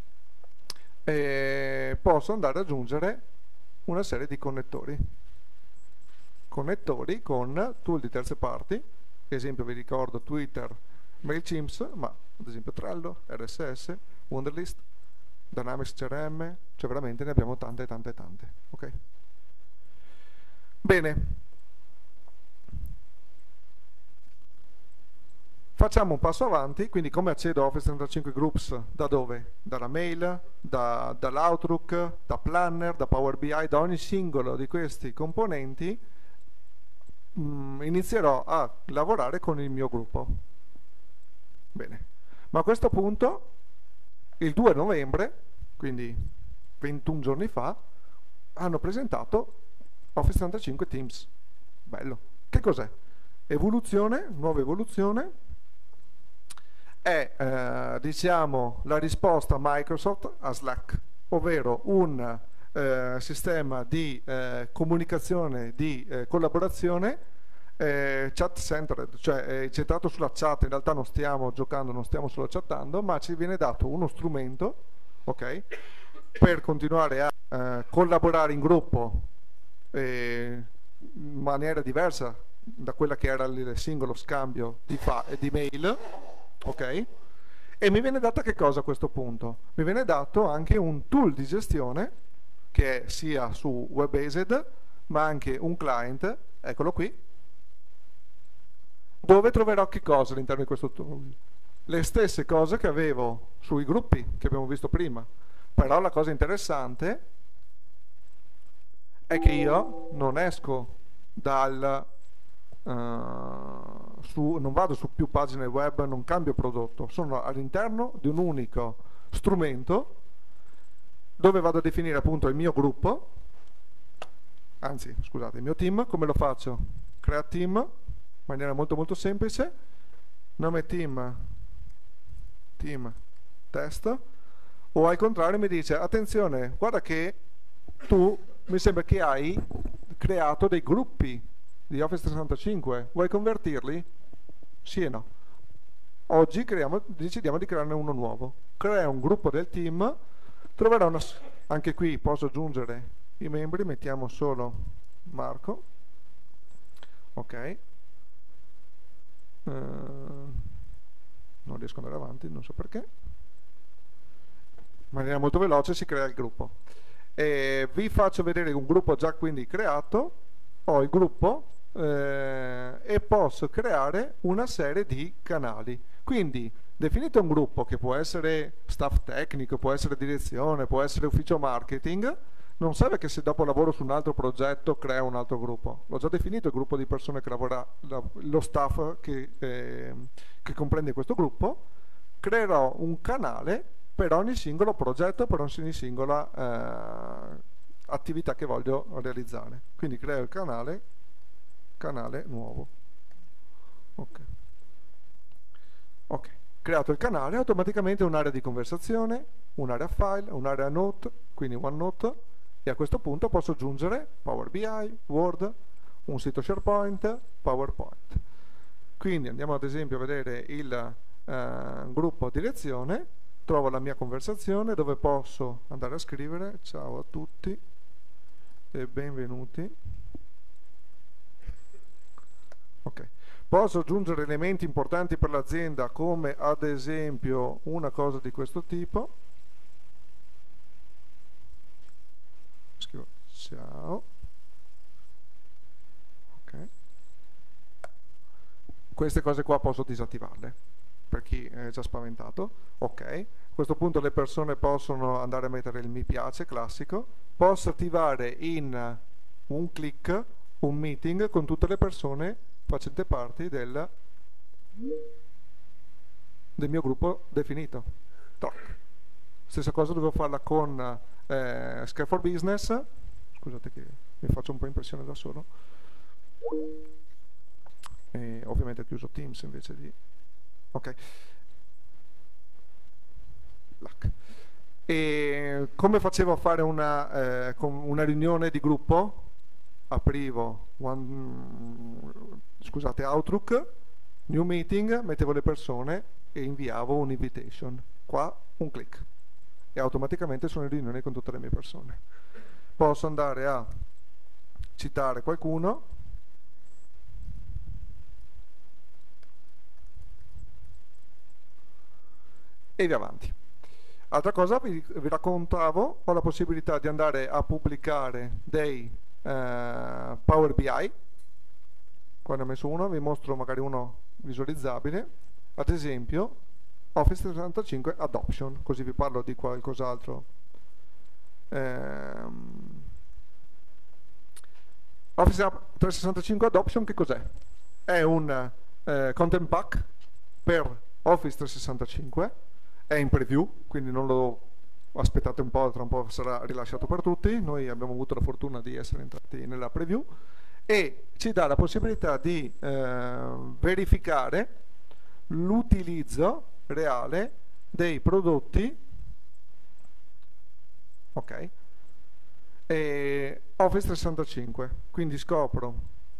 eh, posso andare ad aggiungere una serie di connettori connettori con tool di terze parti. Ad esempio vi ricordo Twitter, MailChimp, ma ad esempio Trello, R S S, Wunderlist, Dynamics C R M, cioè veramente ne abbiamo tante tante tante, ok? Bene, facciamo un passo avanti. Quindi come accedo a Office trentacinque Groups? Da dove? Dalla mail, da, dall'Outlook, da Planner, da Power B I, da ogni singolo di questi componenti mh, inizierò a lavorare con il mio gruppo. Bene, ma a questo punto il due novembre, quindi ventuno giorni fa, hanno presentato Office trentacinque Teams. Bello. Che cos'è? Evoluzione, nuova evoluzione, è eh, diciamo la risposta Microsoft a Slack, ovvero un eh, sistema di eh, comunicazione, di eh, collaborazione eh, chat centered, cioè è centrato sulla chat. In realtà non stiamo giocando, non stiamo solo chattando, ma ci viene dato uno strumento, ok, per continuare a eh, collaborare in gruppo eh, in maniera diversa da quella che era il singolo scambio di, fa- di mail, ok? E mi viene data che cosa a questo punto? Mi viene dato anche un tool di gestione che è sia su web-based ma anche un client, eccolo qui, dove troverò che cosa all'interno di questo tool? Le stesse cose che avevo sui gruppi che abbiamo visto prima, però la cosa interessante è che io non esco dal uh, su, non vado su più pagine web, non cambio prodotto, sono all'interno di un unico strumento dove vado a definire appunto il mio gruppo, anzi scusate, il mio team. Come lo faccio? Create team in maniera molto molto semplice, nome team, team test, o al contrario mi dice attenzione, guarda che tu mi sembra che hai creato dei gruppi di Office trecentosessantacinque, vuoi convertirli? Sì e no. Oggi creiamo, decidiamo di crearne uno nuovo. Crea un gruppo del team, troverà una, anche qui posso aggiungere i membri, mettiamo solo Marco, ok. Uh, non riesco ad andare avanti, non so perché. In maniera molto veloce si crea il gruppo. E vi faccio vedere un gruppo già quindi creato. Ho il gruppo eh, e posso creare una serie di canali. Quindi definito un gruppo che può essere staff tecnico, può essere direzione, può essere ufficio marketing, non serve che se dopo lavoro su un altro progetto crea un altro gruppo. L'ho già definito il gruppo di persone che lavora, lo staff che, eh, che comprende questo gruppo. Creerò un canale per ogni singolo progetto, per ogni singola eh, attività che voglio realizzare. Quindi creo il canale, canale nuovo. Ok. Ok. Creato il canale, automaticamente un'area di conversazione, un'area file, un'area note, quindi OneNote, e a questo punto posso aggiungere Power B I, Word, un sito SharePoint, PowerPoint. Quindi andiamo ad esempio a vedere il eh, gruppo direzione, trovo la mia conversazione dove posso andare a scrivere ciao a tutti e benvenuti. Ok. Posso aggiungere elementi importanti per l'azienda come ad esempio una cosa di questo tipo. Scrivo ciao. Ok. Queste cose qua posso disattivarle per chi è già spaventato. Ok. A questo punto le persone possono andare a mettere il mi piace classico. Posso attivare in un click un meeting con tutte le persone facente parte del, del mio gruppo definito. Toc. Stessa cosa dovevo farla con eh, Skype for Business. Scusate che mi faccio un po' impressione da solo. E ovviamente ho chiuso Teams invece di... Ok. Lac. E come facevo a fare una, eh, una riunione di gruppo? Aprivo one, scusate, Outlook, New Meeting, mettevo le persone e inviavo un invitation. Qua un click e automaticamente sono in riunione con tutte le mie persone. Posso andare a citare qualcuno e via avanti. Altra cosa vi, vi raccontavo, ho la possibilità di andare a pubblicare dei Uh, Power B I. Qua ne ho messo uno, vi mostro magari uno visualizzabile, ad esempio Office trecentosessantacinque Adoption, così vi parlo di qualcos'altro. um, Office trecentosessantacinque Adoption che cos'è? È un eh, content pack per Office trecentosessantacinque, è in preview, quindi non lo aspettate un po', tra un po' sarà rilasciato per tutti. Noi abbiamo avuto la fortuna di essere entrati nella preview e ci dà la possibilità di eh, verificare l'utilizzo reale dei prodotti, ok, e Office trecentosessantacinque. Quindi scopro,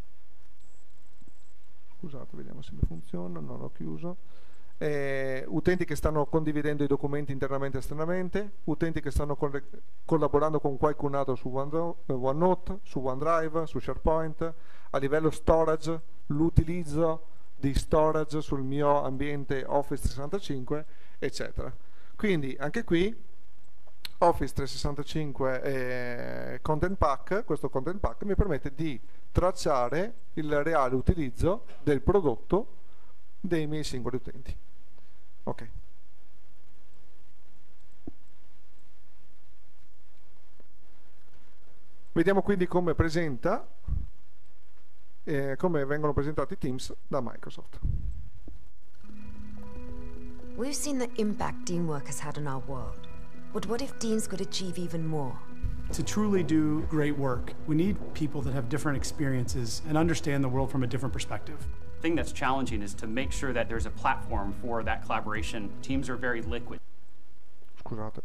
scusate, vediamo se mi funziona, non l'ho chiuso. Eh, utenti che stanno condividendo i documenti internamente e esternamente, utenti che stanno collaborando con qualcun altro su OneNote, su OneDrive, su SharePoint, a livello storage, l'utilizzo di storage sul mio ambiente Office trecentosessantacinque, eccetera. Quindi anche qui Office trecentosessantacinque eh, Content Pack, questo Content Pack mi permette di tracciare il reale utilizzo del prodotto dei miei singoli utenti. Ok. Vediamo quindi come presenta, eh, come vengono presentati i Teams da Microsoft. We've seen the impact teamwork has had on our world. But what if teams could achieve even more? To truly do great work, we need people that have different experiences and understand the world from a different perspective. The thing that's challenging is to make sure that there's a platform for that collaboration. Teams are very liquid. Scusate.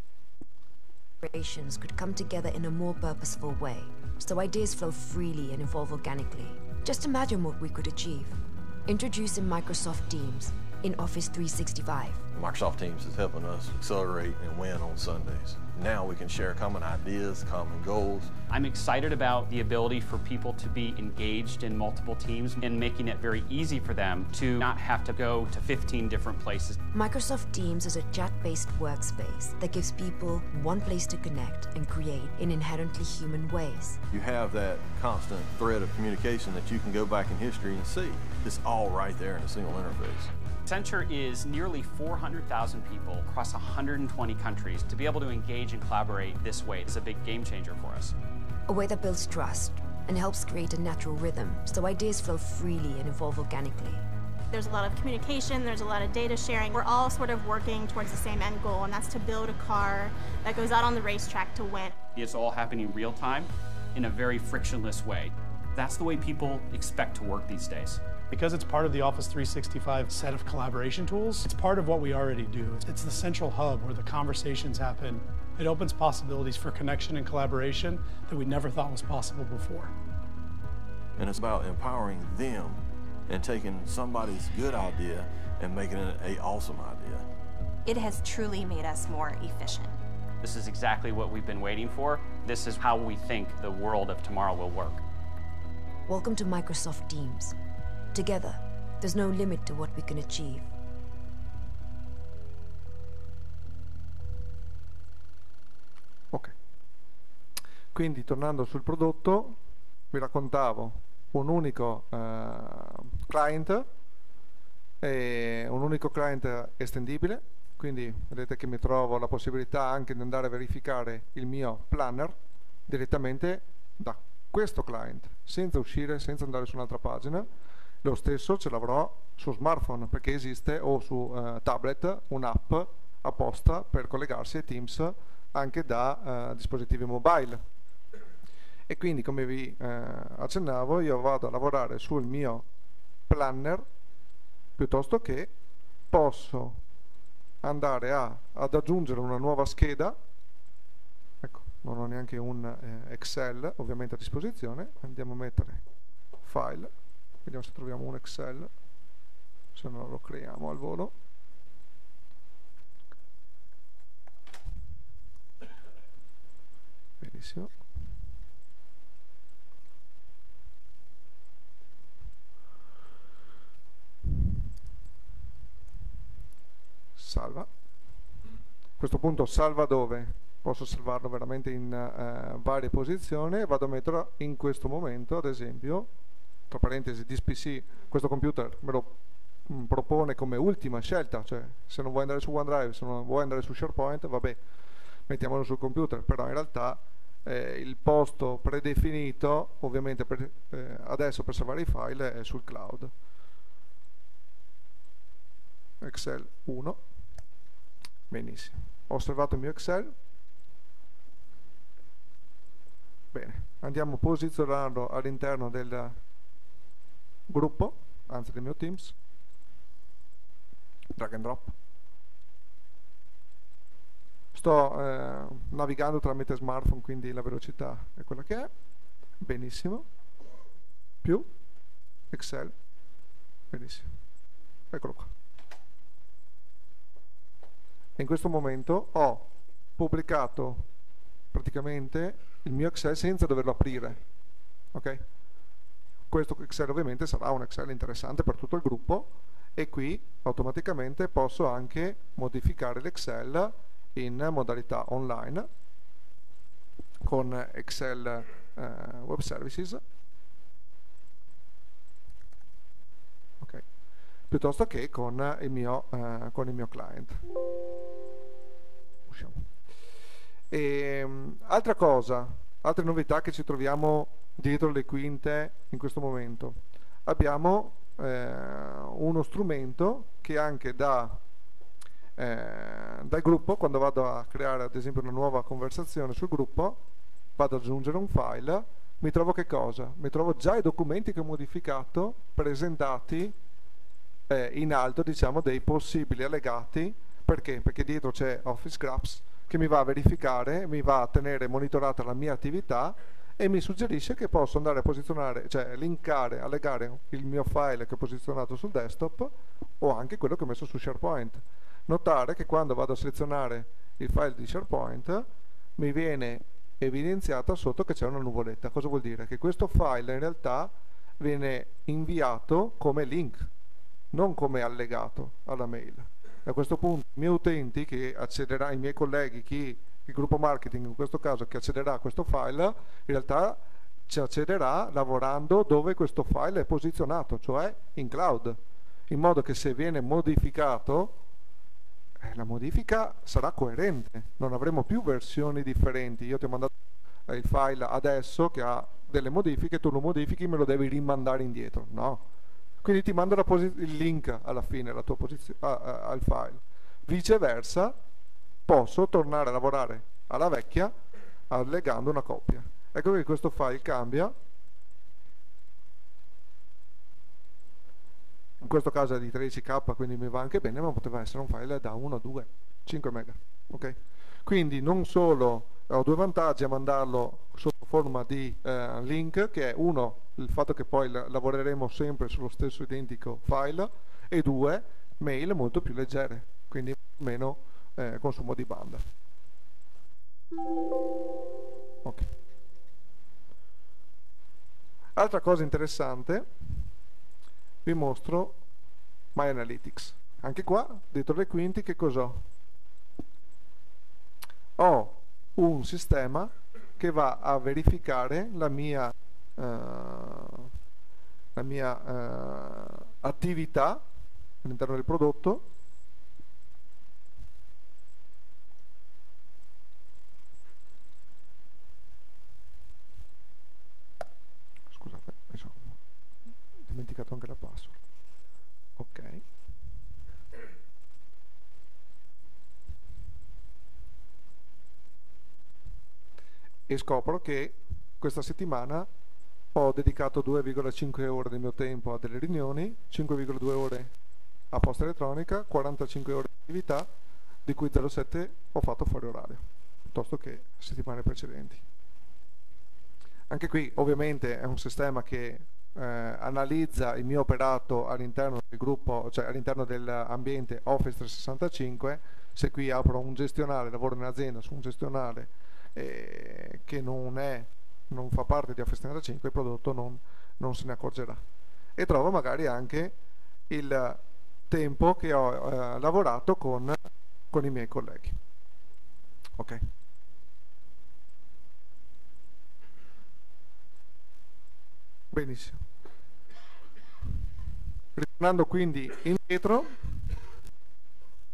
Collaborations could come together in a more purposeful way, so ideas flow freely and evolve organically. Just imagine what we could achieve. Introducing Microsoft Teams in Office three sixty-five. Microsoft Teams is helping us accelerate and win on Sundays. Now we can share common ideas, common goals. I'm excited about the ability for people to be engaged in multiple teams and making it very easy for them to not have to go to fifteen different places. Microsoft Teams is a chat-based workspace that gives people one place to connect and create in inherently human ways. You have that constant thread of communication that you can go back in history and see. It's all right there in a single interface. Accenture is nearly four hundred thousand people across one hundred twenty countries. To be able to engage and collaborate this way is a big game changer for us. A way that builds trust and helps create a natural rhythm so ideas flow freely and evolve organically. There's a lot of communication, there's a lot of data sharing. We're all sort of working towards the same end goal, and that's to build a car that goes out on the racetrack to win. It's all happening real time in a very frictionless way. That's the way people expect to work these days. Because it's part of the Office three sixty-five set of collaboration tools, it's part of what we already do. It's the central hub where the conversations happen. It opens possibilities for connection and collaboration that we never thought was possible before. And it's about empowering them and taking somebody's good idea and making it an awesome idea. It has truly made us more efficient. This is exactly what we've been waiting for. This is how we think the world of tomorrow will work. Welcome to Microsoft Teams. Together, there's no limit to what we can achieve. Ok. Quindi, tornando sul prodotto, vi raccontavo un unico uh, client, e un unico client estendibile, quindi vedete che mi trovo la possibilità anche di andare a verificare il mio planner direttamente da questo client, senza uscire, senza andare su un'altra pagina. Lo stesso ce l'avrò su smartphone, perché esiste, o su uh, tablet, un'app apposta per collegarsi ai Teams anche da uh, dispositivi mobile. E quindi, come vi uh, accennavo, io vado a lavorare sul mio planner piuttosto che posso andare a, ad aggiungere una nuova scheda. Ecco, non ho neanche un eh, Excel ovviamente a disposizione. Andiamo a mettere file. Vediamo se troviamo un Excel, se no lo creiamo al volo. Benissimo. Salva. A questo punto salva dove? Posso salvarlo veramente in uh, varie posizioni e vado a metterlo in questo momento, ad esempio, tra parentesi, this P C, questo computer me lo mh, propone come ultima scelta, cioè se non vuoi andare su OneDrive, se non vuoi andare su SharePoint, vabbè, mettiamolo sul computer, però in realtà eh, il posto predefinito, ovviamente per, eh, adesso per salvare i file è sul cloud. Excel uno. Benissimo. Ho osservato il mio Excel. Bene, andiamo a posizionarlo all'interno del gruppo, anzi del mio Teams. Drag and drop. Sto eh, navigando tramite smartphone, quindi la velocità è quella che è. Benissimo. Più Excel. Benissimo. Eccolo qua. E in questo momento ho pubblicato praticamente il mio Excel senza doverlo aprire. Ok? Questo Excel ovviamente sarà un Excel interessante per tutto il gruppo, e qui automaticamente posso anche modificare l'Excel in modalità online con Excel eh, Web Services, okay, piuttosto che con il mio, eh, con il mio client. Usciamo. E, um, altra cosa, altre novità che ci troviamo dietro le quinte in questo momento. Abbiamo eh, uno strumento che anche da Eh, dal gruppo, quando vado a creare ad esempio una nuova conversazione sul gruppo, vado ad aggiungere un file, mi trovo che cosa? Mi trovo già i documenti che ho modificato presentati eh, in alto, diciamo, dei possibili allegati. Perché? Perché dietro c'è Office Graphs che mi va a verificare, mi va a tenere monitorata la mia attività e mi suggerisce che posso andare a posizionare, cioè linkare, allegare il mio file che ho posizionato sul desktop o anche quello che ho messo su SharePoint. Notare che quando vado a selezionare il file di SharePoint mi viene evidenziata sotto che c'è una nuvoletta. Cosa vuol dire? Che questo file in realtà viene inviato come link, non come allegato alla mail. A questo punto i miei utenti che accederà, i miei colleghi, chi, il gruppo marketing in questo caso che accederà a questo file, in realtà ci accederà lavorando dove questo file è posizionato, cioè in cloud, in modo che se viene modificato la modifica sarà coerente, non avremo più versioni differenti. Io ti ho mandato il file adesso che ha delle modifiche, tu lo modifichi, me lo devi rimandare indietro, no? Quindi ti mando la il link alla fine la tua ah, ah, al file. Viceversa, posso tornare a lavorare alla vecchia allegando una coppia. Ecco che questo file cambia. In questo caso è di tredici K, quindi mi va anche bene, ma poteva essere un file da uno, due, cinque mega. Okay? Quindi non solo ho due vantaggi a mandarlo sotto forma di eh, link, che è uno, il fatto che poi lavoreremo sempre sullo stesso identico file, e due, mail molto più leggere, quindi meno eh, consumo di banda. Okay. Altra cosa interessante, vi mostro My Analytics. Anche qua, dietro le quinte, che cos'ho? Ho un sistema che va a verificare la mia, uh, la mia uh, attività all'interno del prodotto, scusate, mi sono dimenticato anche la password. Ok, e scopro che questa settimana ho dedicato due virgola cinque ore del mio tempo a delle riunioni, cinque virgola due ore a posta elettronica, quarantacinque ore di attività, di cui zero virgola sette ho fatto fuori orario, piuttosto che settimane precedenti. Anche qui ovviamente è un sistema che eh, analizza il mio operato all'interno del gruppo, cioè all'interno dell'ambiente Office trecentosessantacinque. Se qui apro un gestionale, lavoro in azienda su un gestionale eh, che non è non fa parte di Office trecentosessantacinque, il prodotto non, non se ne accorgerà, e trovo magari anche il tempo che ho eh, lavorato con, con i miei colleghi. Ok, benissimo. Ritornando quindi indietro,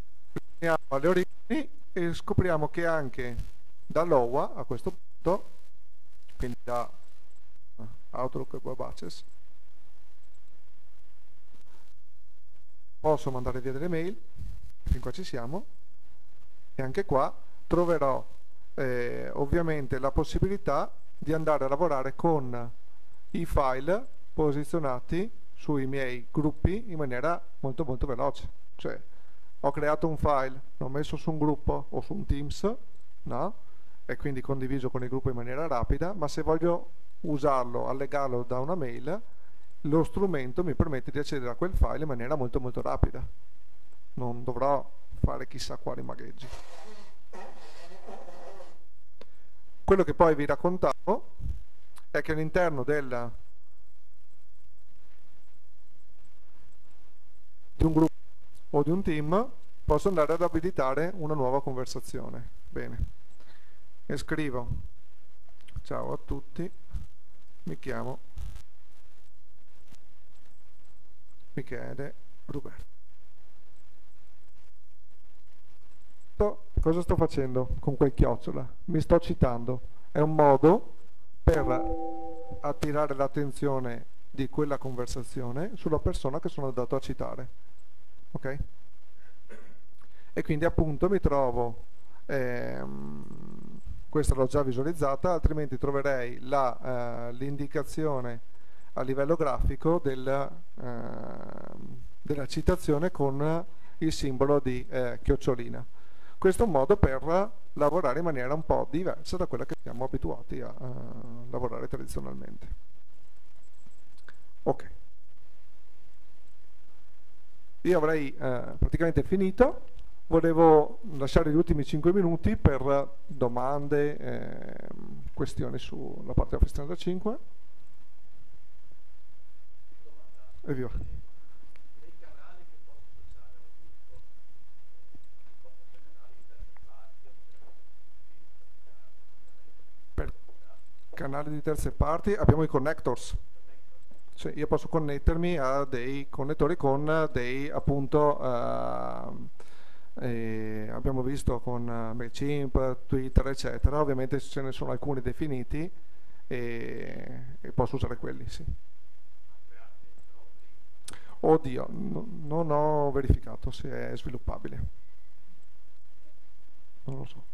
torniamo alle origini e scopriamo che anche dall'O W A a questo punto quindi da Outlook e Web Access. Posso mandare via delle mail, fin qua ci siamo, e anche qua troverò eh, ovviamente la possibilità di andare a lavorare con i file posizionati sui miei gruppi in maniera molto molto veloce. Cioè, ho creato un file, l'ho messo su un gruppo o su un Teams, no? E quindi condiviso con il gruppo in maniera rapida, ma se voglio usarlo, allegarlo da una mail, lo strumento mi permette di accedere a quel file in maniera molto molto rapida. Non dovrò fare chissà quali magheggi. Quello che poi vi raccontavo è che all'interno del di un gruppo o di un team posso andare ad abilitare una nuova conversazione. Bene, e scrivo: ciao a tutti, mi chiamo Michele Ruberto. Cosa sto facendo con quel chiocciola? Mi sto citando. È un modo per attirare l'attenzione di quella conversazione sulla persona che sono andato a citare. Ok? E quindi appunto mi trovo, ehm, questa l'ho già visualizzata, altrimenti troverei l'indicazione eh, a livello grafico del, eh, della citazione con il simbolo di eh, chiocciolina. Questo è un modo per lavorare in maniera un po' diversa da quella che siamo abituati a, a lavorare tradizionalmente. Ok. Io avrei eh, praticamente finito, volevo lasciare gli ultimi cinque minuti per domande, eh, questioni sulla parte Office trentacinque. E via. Per canali di terze parti abbiamo i connectors. Cioè, io posso connettermi a dei connettori con dei appunto uh, eh, abbiamo visto con uh, MailChimp, Twitter eccetera. Ovviamente ce ne sono alcuni definiti e, e posso usare quelli, sì. Oddio, no, non ho verificato se è sviluppabile, non lo so.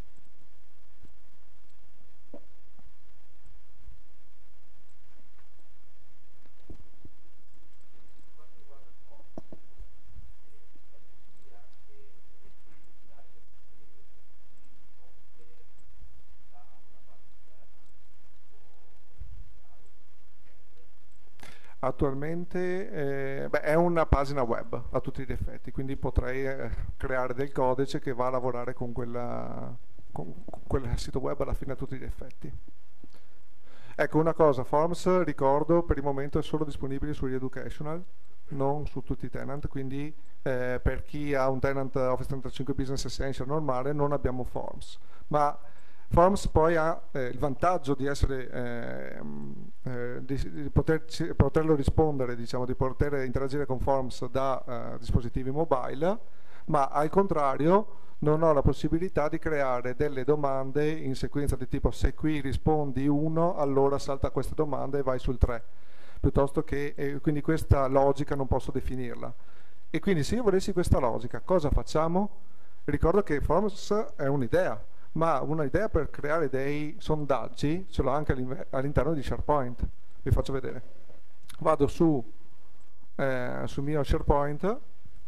Attualmente eh, beh, è una pagina web a tutti gli effetti, quindi potrei eh, creare del codice che va a lavorare con, quella, con, con quel sito web alla fine a tutti gli effetti. Ecco una cosa, Forms, ricordo, per il momento è solo disponibile sugli educational, non su tutti i tenant, quindi eh, per chi ha un tenant Office trentacinque Business Essential normale non abbiamo Forms, ma Forms poi ha eh, il vantaggio di essere eh, eh, di, di poterci, poterlo rispondere, diciamo, di poter interagire con Forms da eh, dispositivi mobile, ma al contrario non ho la possibilità di creare delle domande in sequenza di tipo: se qui rispondi uno, allora salta questa domanda e vai sul tre, piuttosto che, eh, quindi questa logica non posso definirla. E quindi se io volessi questa logica, cosa facciamo? Ricordo che Forms è un'idea, ma un'idea per creare dei sondaggi ce l'ho anche all'interno di SharePoint. Vi faccio vedere. Vado su eh, sul mio SharePoint,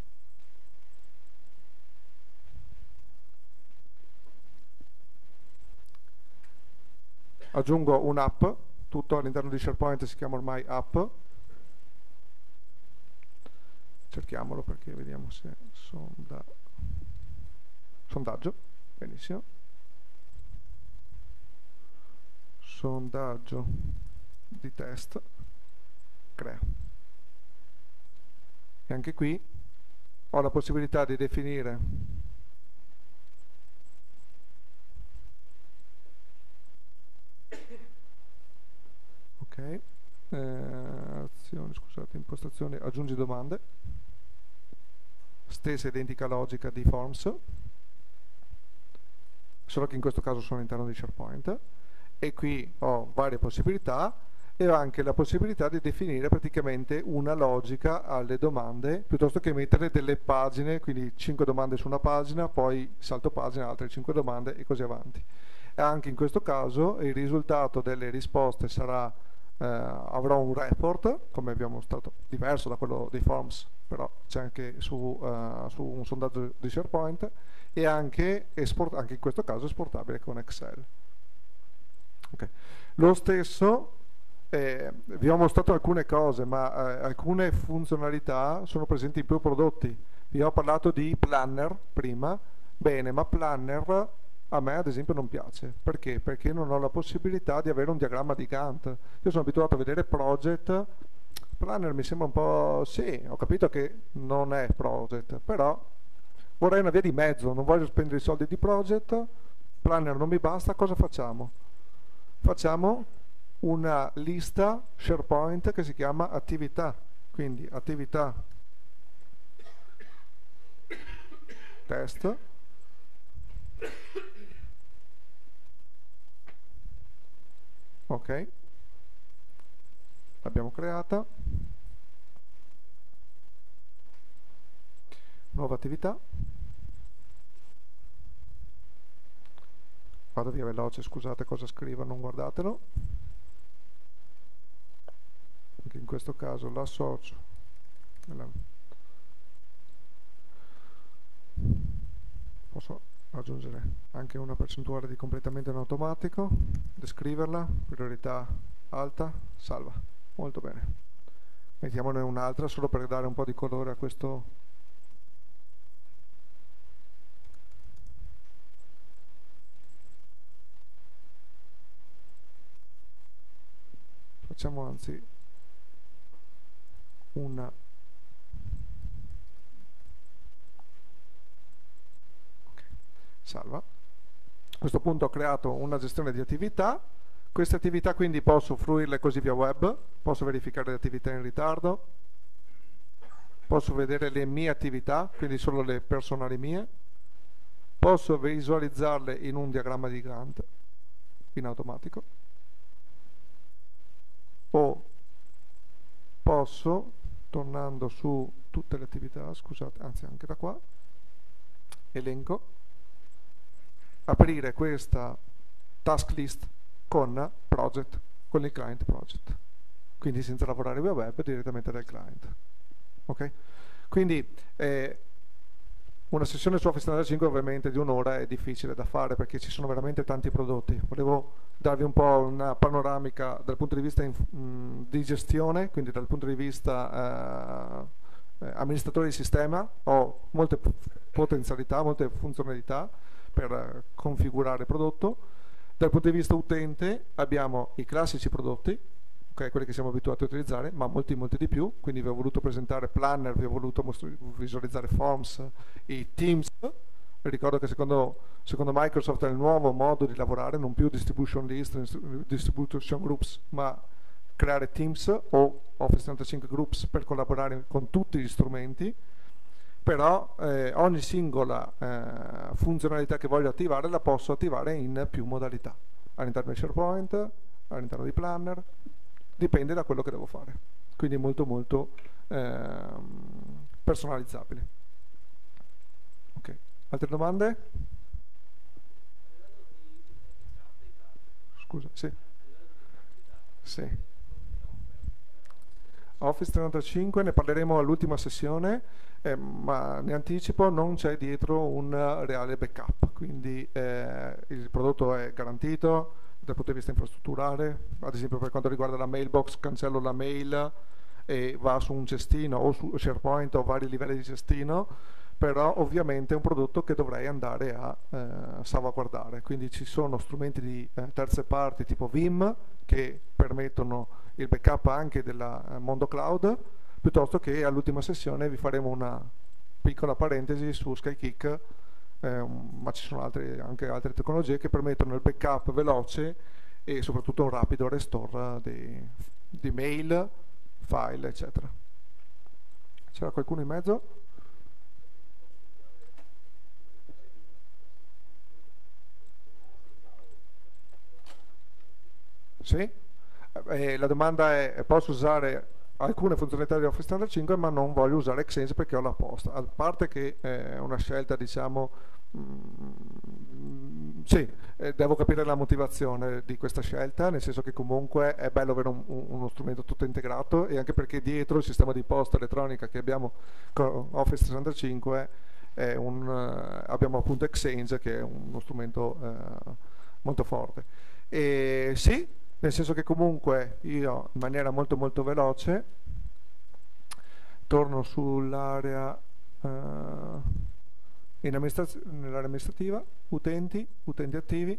aggiungo un'app, tutto all'interno di SharePoint si chiama ormai app, cerchiamolo perché vediamo se sonda... sondaggio, benissimo. Sondaggio di test, crea. E anche qui ho la possibilità di definire ok, eh, azioni, scusate, impostazioni, aggiungi domande, stessa identica logica di Forms, solo che in questo caso sono all'interno di SharePoint. E qui ho varie possibilità, e ho anche la possibilità di definire praticamente una logica alle domande, piuttosto che mettere delle pagine, quindi cinque domande su una pagina, poi salto pagina, altre cinque domande e così avanti. E anche in questo caso il risultato delle risposte sarà, eh, avrò un report, come abbiamo stato, diverso da quello dei forms, però c'è anche su, uh, su un sondaggio di SharePoint, e anche, esport, anche in questo caso esportabile con Excel. Okay. Lo stesso, eh, vi ho mostrato alcune cose, ma eh, alcune funzionalità sono presenti in più prodotti. Vi ho parlato di Planner prima, bene, ma Planner a me ad esempio non piace. Perché? Perché non ho la possibilità di avere un diagramma di Gantt. Io sono abituato a vedere Project, Planner mi sembra un po'... sì, ho capito che non è Project, però vorrei una via di mezzo, non voglio spendere i soldi di Project, Planner non mi basta, cosa facciamo? Facciamo una lista SharePoint che si chiama attività, quindi attività test, ok, l'abbiamo creata, nuova attività, vado via veloce, scusate cosa scrivo, non guardatelo, anche in questo caso l'associo, posso aggiungere anche una percentuale di completamento in automatico, descriverla, priorità alta, salva, molto bene. Mettiamone un'altra solo per dare un po' di colore a questo. Facciamo anzi una okay. Salva. A questo punto ho creato una gestione di attività. Queste attività quindi posso fruirle così via web, posso verificare le attività in ritardo, posso vedere le mie attività, quindi solo le personali mie, posso visualizzarle in un diagramma di Gantt in automatico, o posso, tornando su tutte le attività, scusate, anzi anche da qua, elenco, aprire questa task list con project, con il client project, quindi senza lavorare via web, direttamente dal client. Ok? Quindi eh, una sessione su Office trentacinque ovviamente di un'ora è difficile da fare perché ci sono veramente tanti prodotti. Volevo darvi un po' una panoramica dal punto di vista in, mh, di gestione, quindi dal punto di vista eh, eh, amministratore di sistema. Ho molte potenzialità, molte funzionalità per eh, configurare il prodotto. Dal punto di vista utente abbiamo i classici prodotti, okay, quelli che siamo abituati a utilizzare, ma molti molti di più. Quindi vi ho voluto presentare Planner, vi ho voluto visualizzare Forms, i Teams. Ricordo che secondo, secondo Microsoft è il nuovo modo di lavorare, non più distribution list, distribution groups, ma creare Teams o Office trentacinque groups per collaborare con tutti gli strumenti. Però eh, ogni singola eh, funzionalità che voglio attivare la posso attivare in più modalità, all'interno di SharePoint, all'interno di Planner, dipende da quello che devo fare, quindi molto molto eh, personalizzabile. Ok, altre domande? Scusa, sì. Sì. Office trentacinque ne parleremo all'ultima sessione. Eh, ma ne anticipo, non c'è dietro un reale backup, quindi eh, il prodotto è garantito dal punto di vista infrastrutturale. Ad esempio per quanto riguarda la mailbox, cancello la mail e va su un cestino o su SharePoint o vari livelli di cestino, però ovviamente è un prodotto che dovrei andare a eh, salvaguardare, quindi ci sono strumenti di eh, terze parti tipo Vim che permettono il backup anche del eh, mondo cloud, piuttosto che all'ultima sessione vi faremo una piccola parentesi su Skykick, eh, ma ci sono altre, anche altre tecnologie che permettono il backup veloce e soprattutto un rapido restore di, di mail, file, eccetera. C'era qualcuno in mezzo? Sì? Eh, la domanda è, posso usare alcune funzionalità di Office trentacinque ma non voglio usare Exchange perché ho la posta, a parte che è una scelta, diciamo, mm, sì, eh, devo capire la motivazione di questa scelta, nel senso che comunque è bello avere un, un, uno strumento tutto integrato, e anche perché dietro il sistema di posta elettronica che abbiamo con Office trentacinque è un, uh, abbiamo appunto Exchange, che è uno strumento uh, molto forte. E sì, nel senso che comunque io in maniera molto molto veloce torno sull'area uh, in amministraz- nell'area amministrativa, utenti, utenti attivi,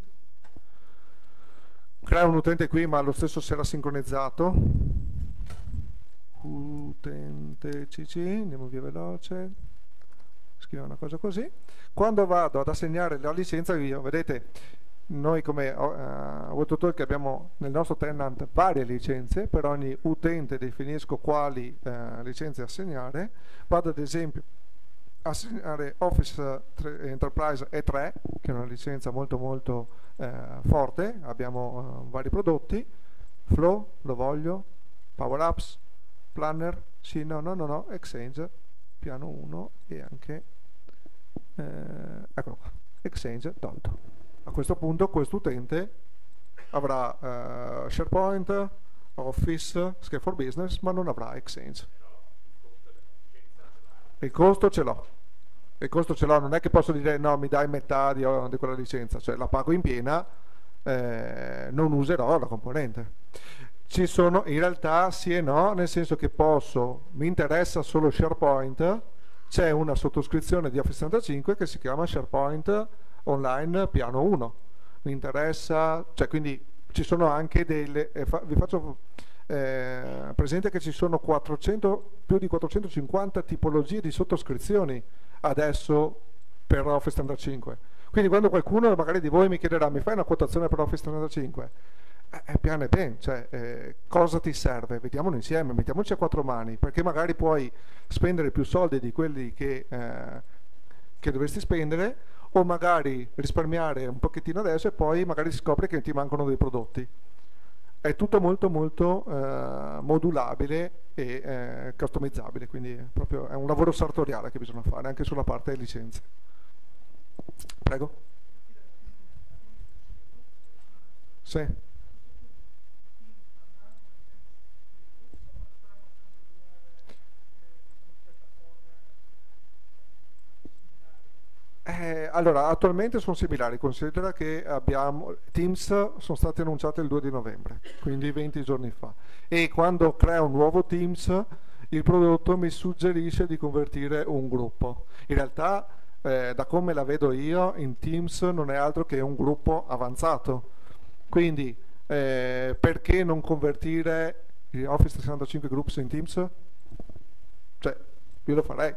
creo un utente qui ma lo stesso si era sincronizzato, utente cc, andiamo via veloce, scrivo una cosa così. Quando vado ad assegnare la licenza, io, vedete, noi come uh, WebTutorial abbiamo nel nostro tenant varie licenze, per ogni utente definisco quali uh, licenze assegnare. Vado ad esempio a assegnare Office Enterprise E tre, che è una licenza molto molto uh, forte, abbiamo uh, vari prodotti, Flow, lo voglio, Power Apps, Planner, sì, no, no, no, no, Exchange, piano uno e anche, uh, eccolo qua, Exchange tolto. A questo punto questo utente avrà uh, SharePoint, Office, Skype for Business, ma non avrà Exchange. Il costo ce l'ho. Il costo ce l'ho, non è che posso dire no, mi dai metà di, di quella licenza, cioè la pago in piena, eh, non userò la componente. Ci sono in realtà sì e no, nel senso che posso, mi interessa solo SharePoint, c'è una sottoscrizione di Office trentacinque che si chiama SharePoint Online piano uno, mi interessa, cioè quindi ci sono anche delle, eh, fa, vi faccio eh, presente che ci sono quattrocento, più di quattrocentocinquanta tipologie di sottoscrizioni adesso per Office trentacinque, quindi quando qualcuno magari di voi mi chiederà mi fai una quotazione per Office trentacinque, eh, eh, piano e ben, cioè eh, cosa ti serve? Vediamolo insieme, mettiamoci a quattro mani, perché magari puoi spendere più soldi di quelli che, eh, che dovresti spendere, o magari risparmiare un pochettino adesso e poi magari scopri che ti mancano dei prodotti. È tutto molto molto eh, modulabile e eh, customizzabile, quindi è proprio è un lavoro sartoriale che bisogna fare anche sulla parte licenze. Prego. Sì. Eh, allora, attualmente sono similari, considera che abbiamo Teams sono stati annunciati il due di novembre, quindi venti giorni fa, e quando creo un nuovo Teams il prodotto mi suggerisce di convertire un gruppo. In realtà eh, da come la vedo io in Teams non è altro che un gruppo avanzato, quindi eh, perché non convertire Office trecentosessantacinque Groups in Teams? Cioè, io lo farei.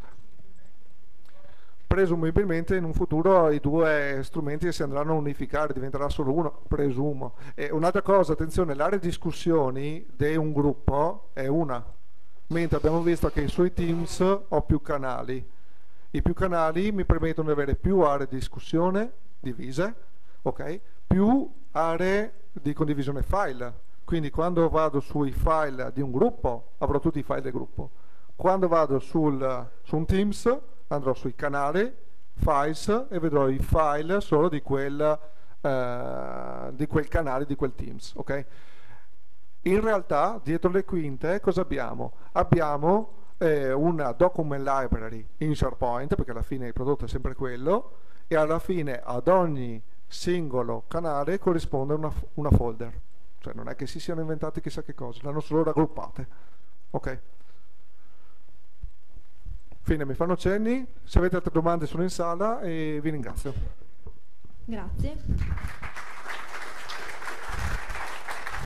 Presumibilmente in un futuro i due strumenti si andranno a unificare, diventerà solo uno, presumo. E un'altra cosa, attenzione, l'area discussioni di un gruppo è una, mentre abbiamo visto che sui Teams ho più canali. I più canali mi permettono di avere più aree di discussione divise, ok? Più aree di condivisione file. Quindi quando vado sui file di un gruppo avrò tutti i file del gruppo. Quando vado sul, su un Teams andrò sui canali, files, e vedrò i file solo di quel, eh, di quel canale, di quel Teams, ok? In realtà dietro le quinte cosa abbiamo? Abbiamo eh, una document library in SharePoint, perché alla fine il prodotto è sempre quello, e alla fine ad ogni singolo canale corrisponde una, una folder, cioè non è che si siano inventati chissà che cosa, l'hanno solo raggruppate, ok? Fine, mi fanno cenni, se avete altre domande sono in sala e vi ringrazio. Grazie.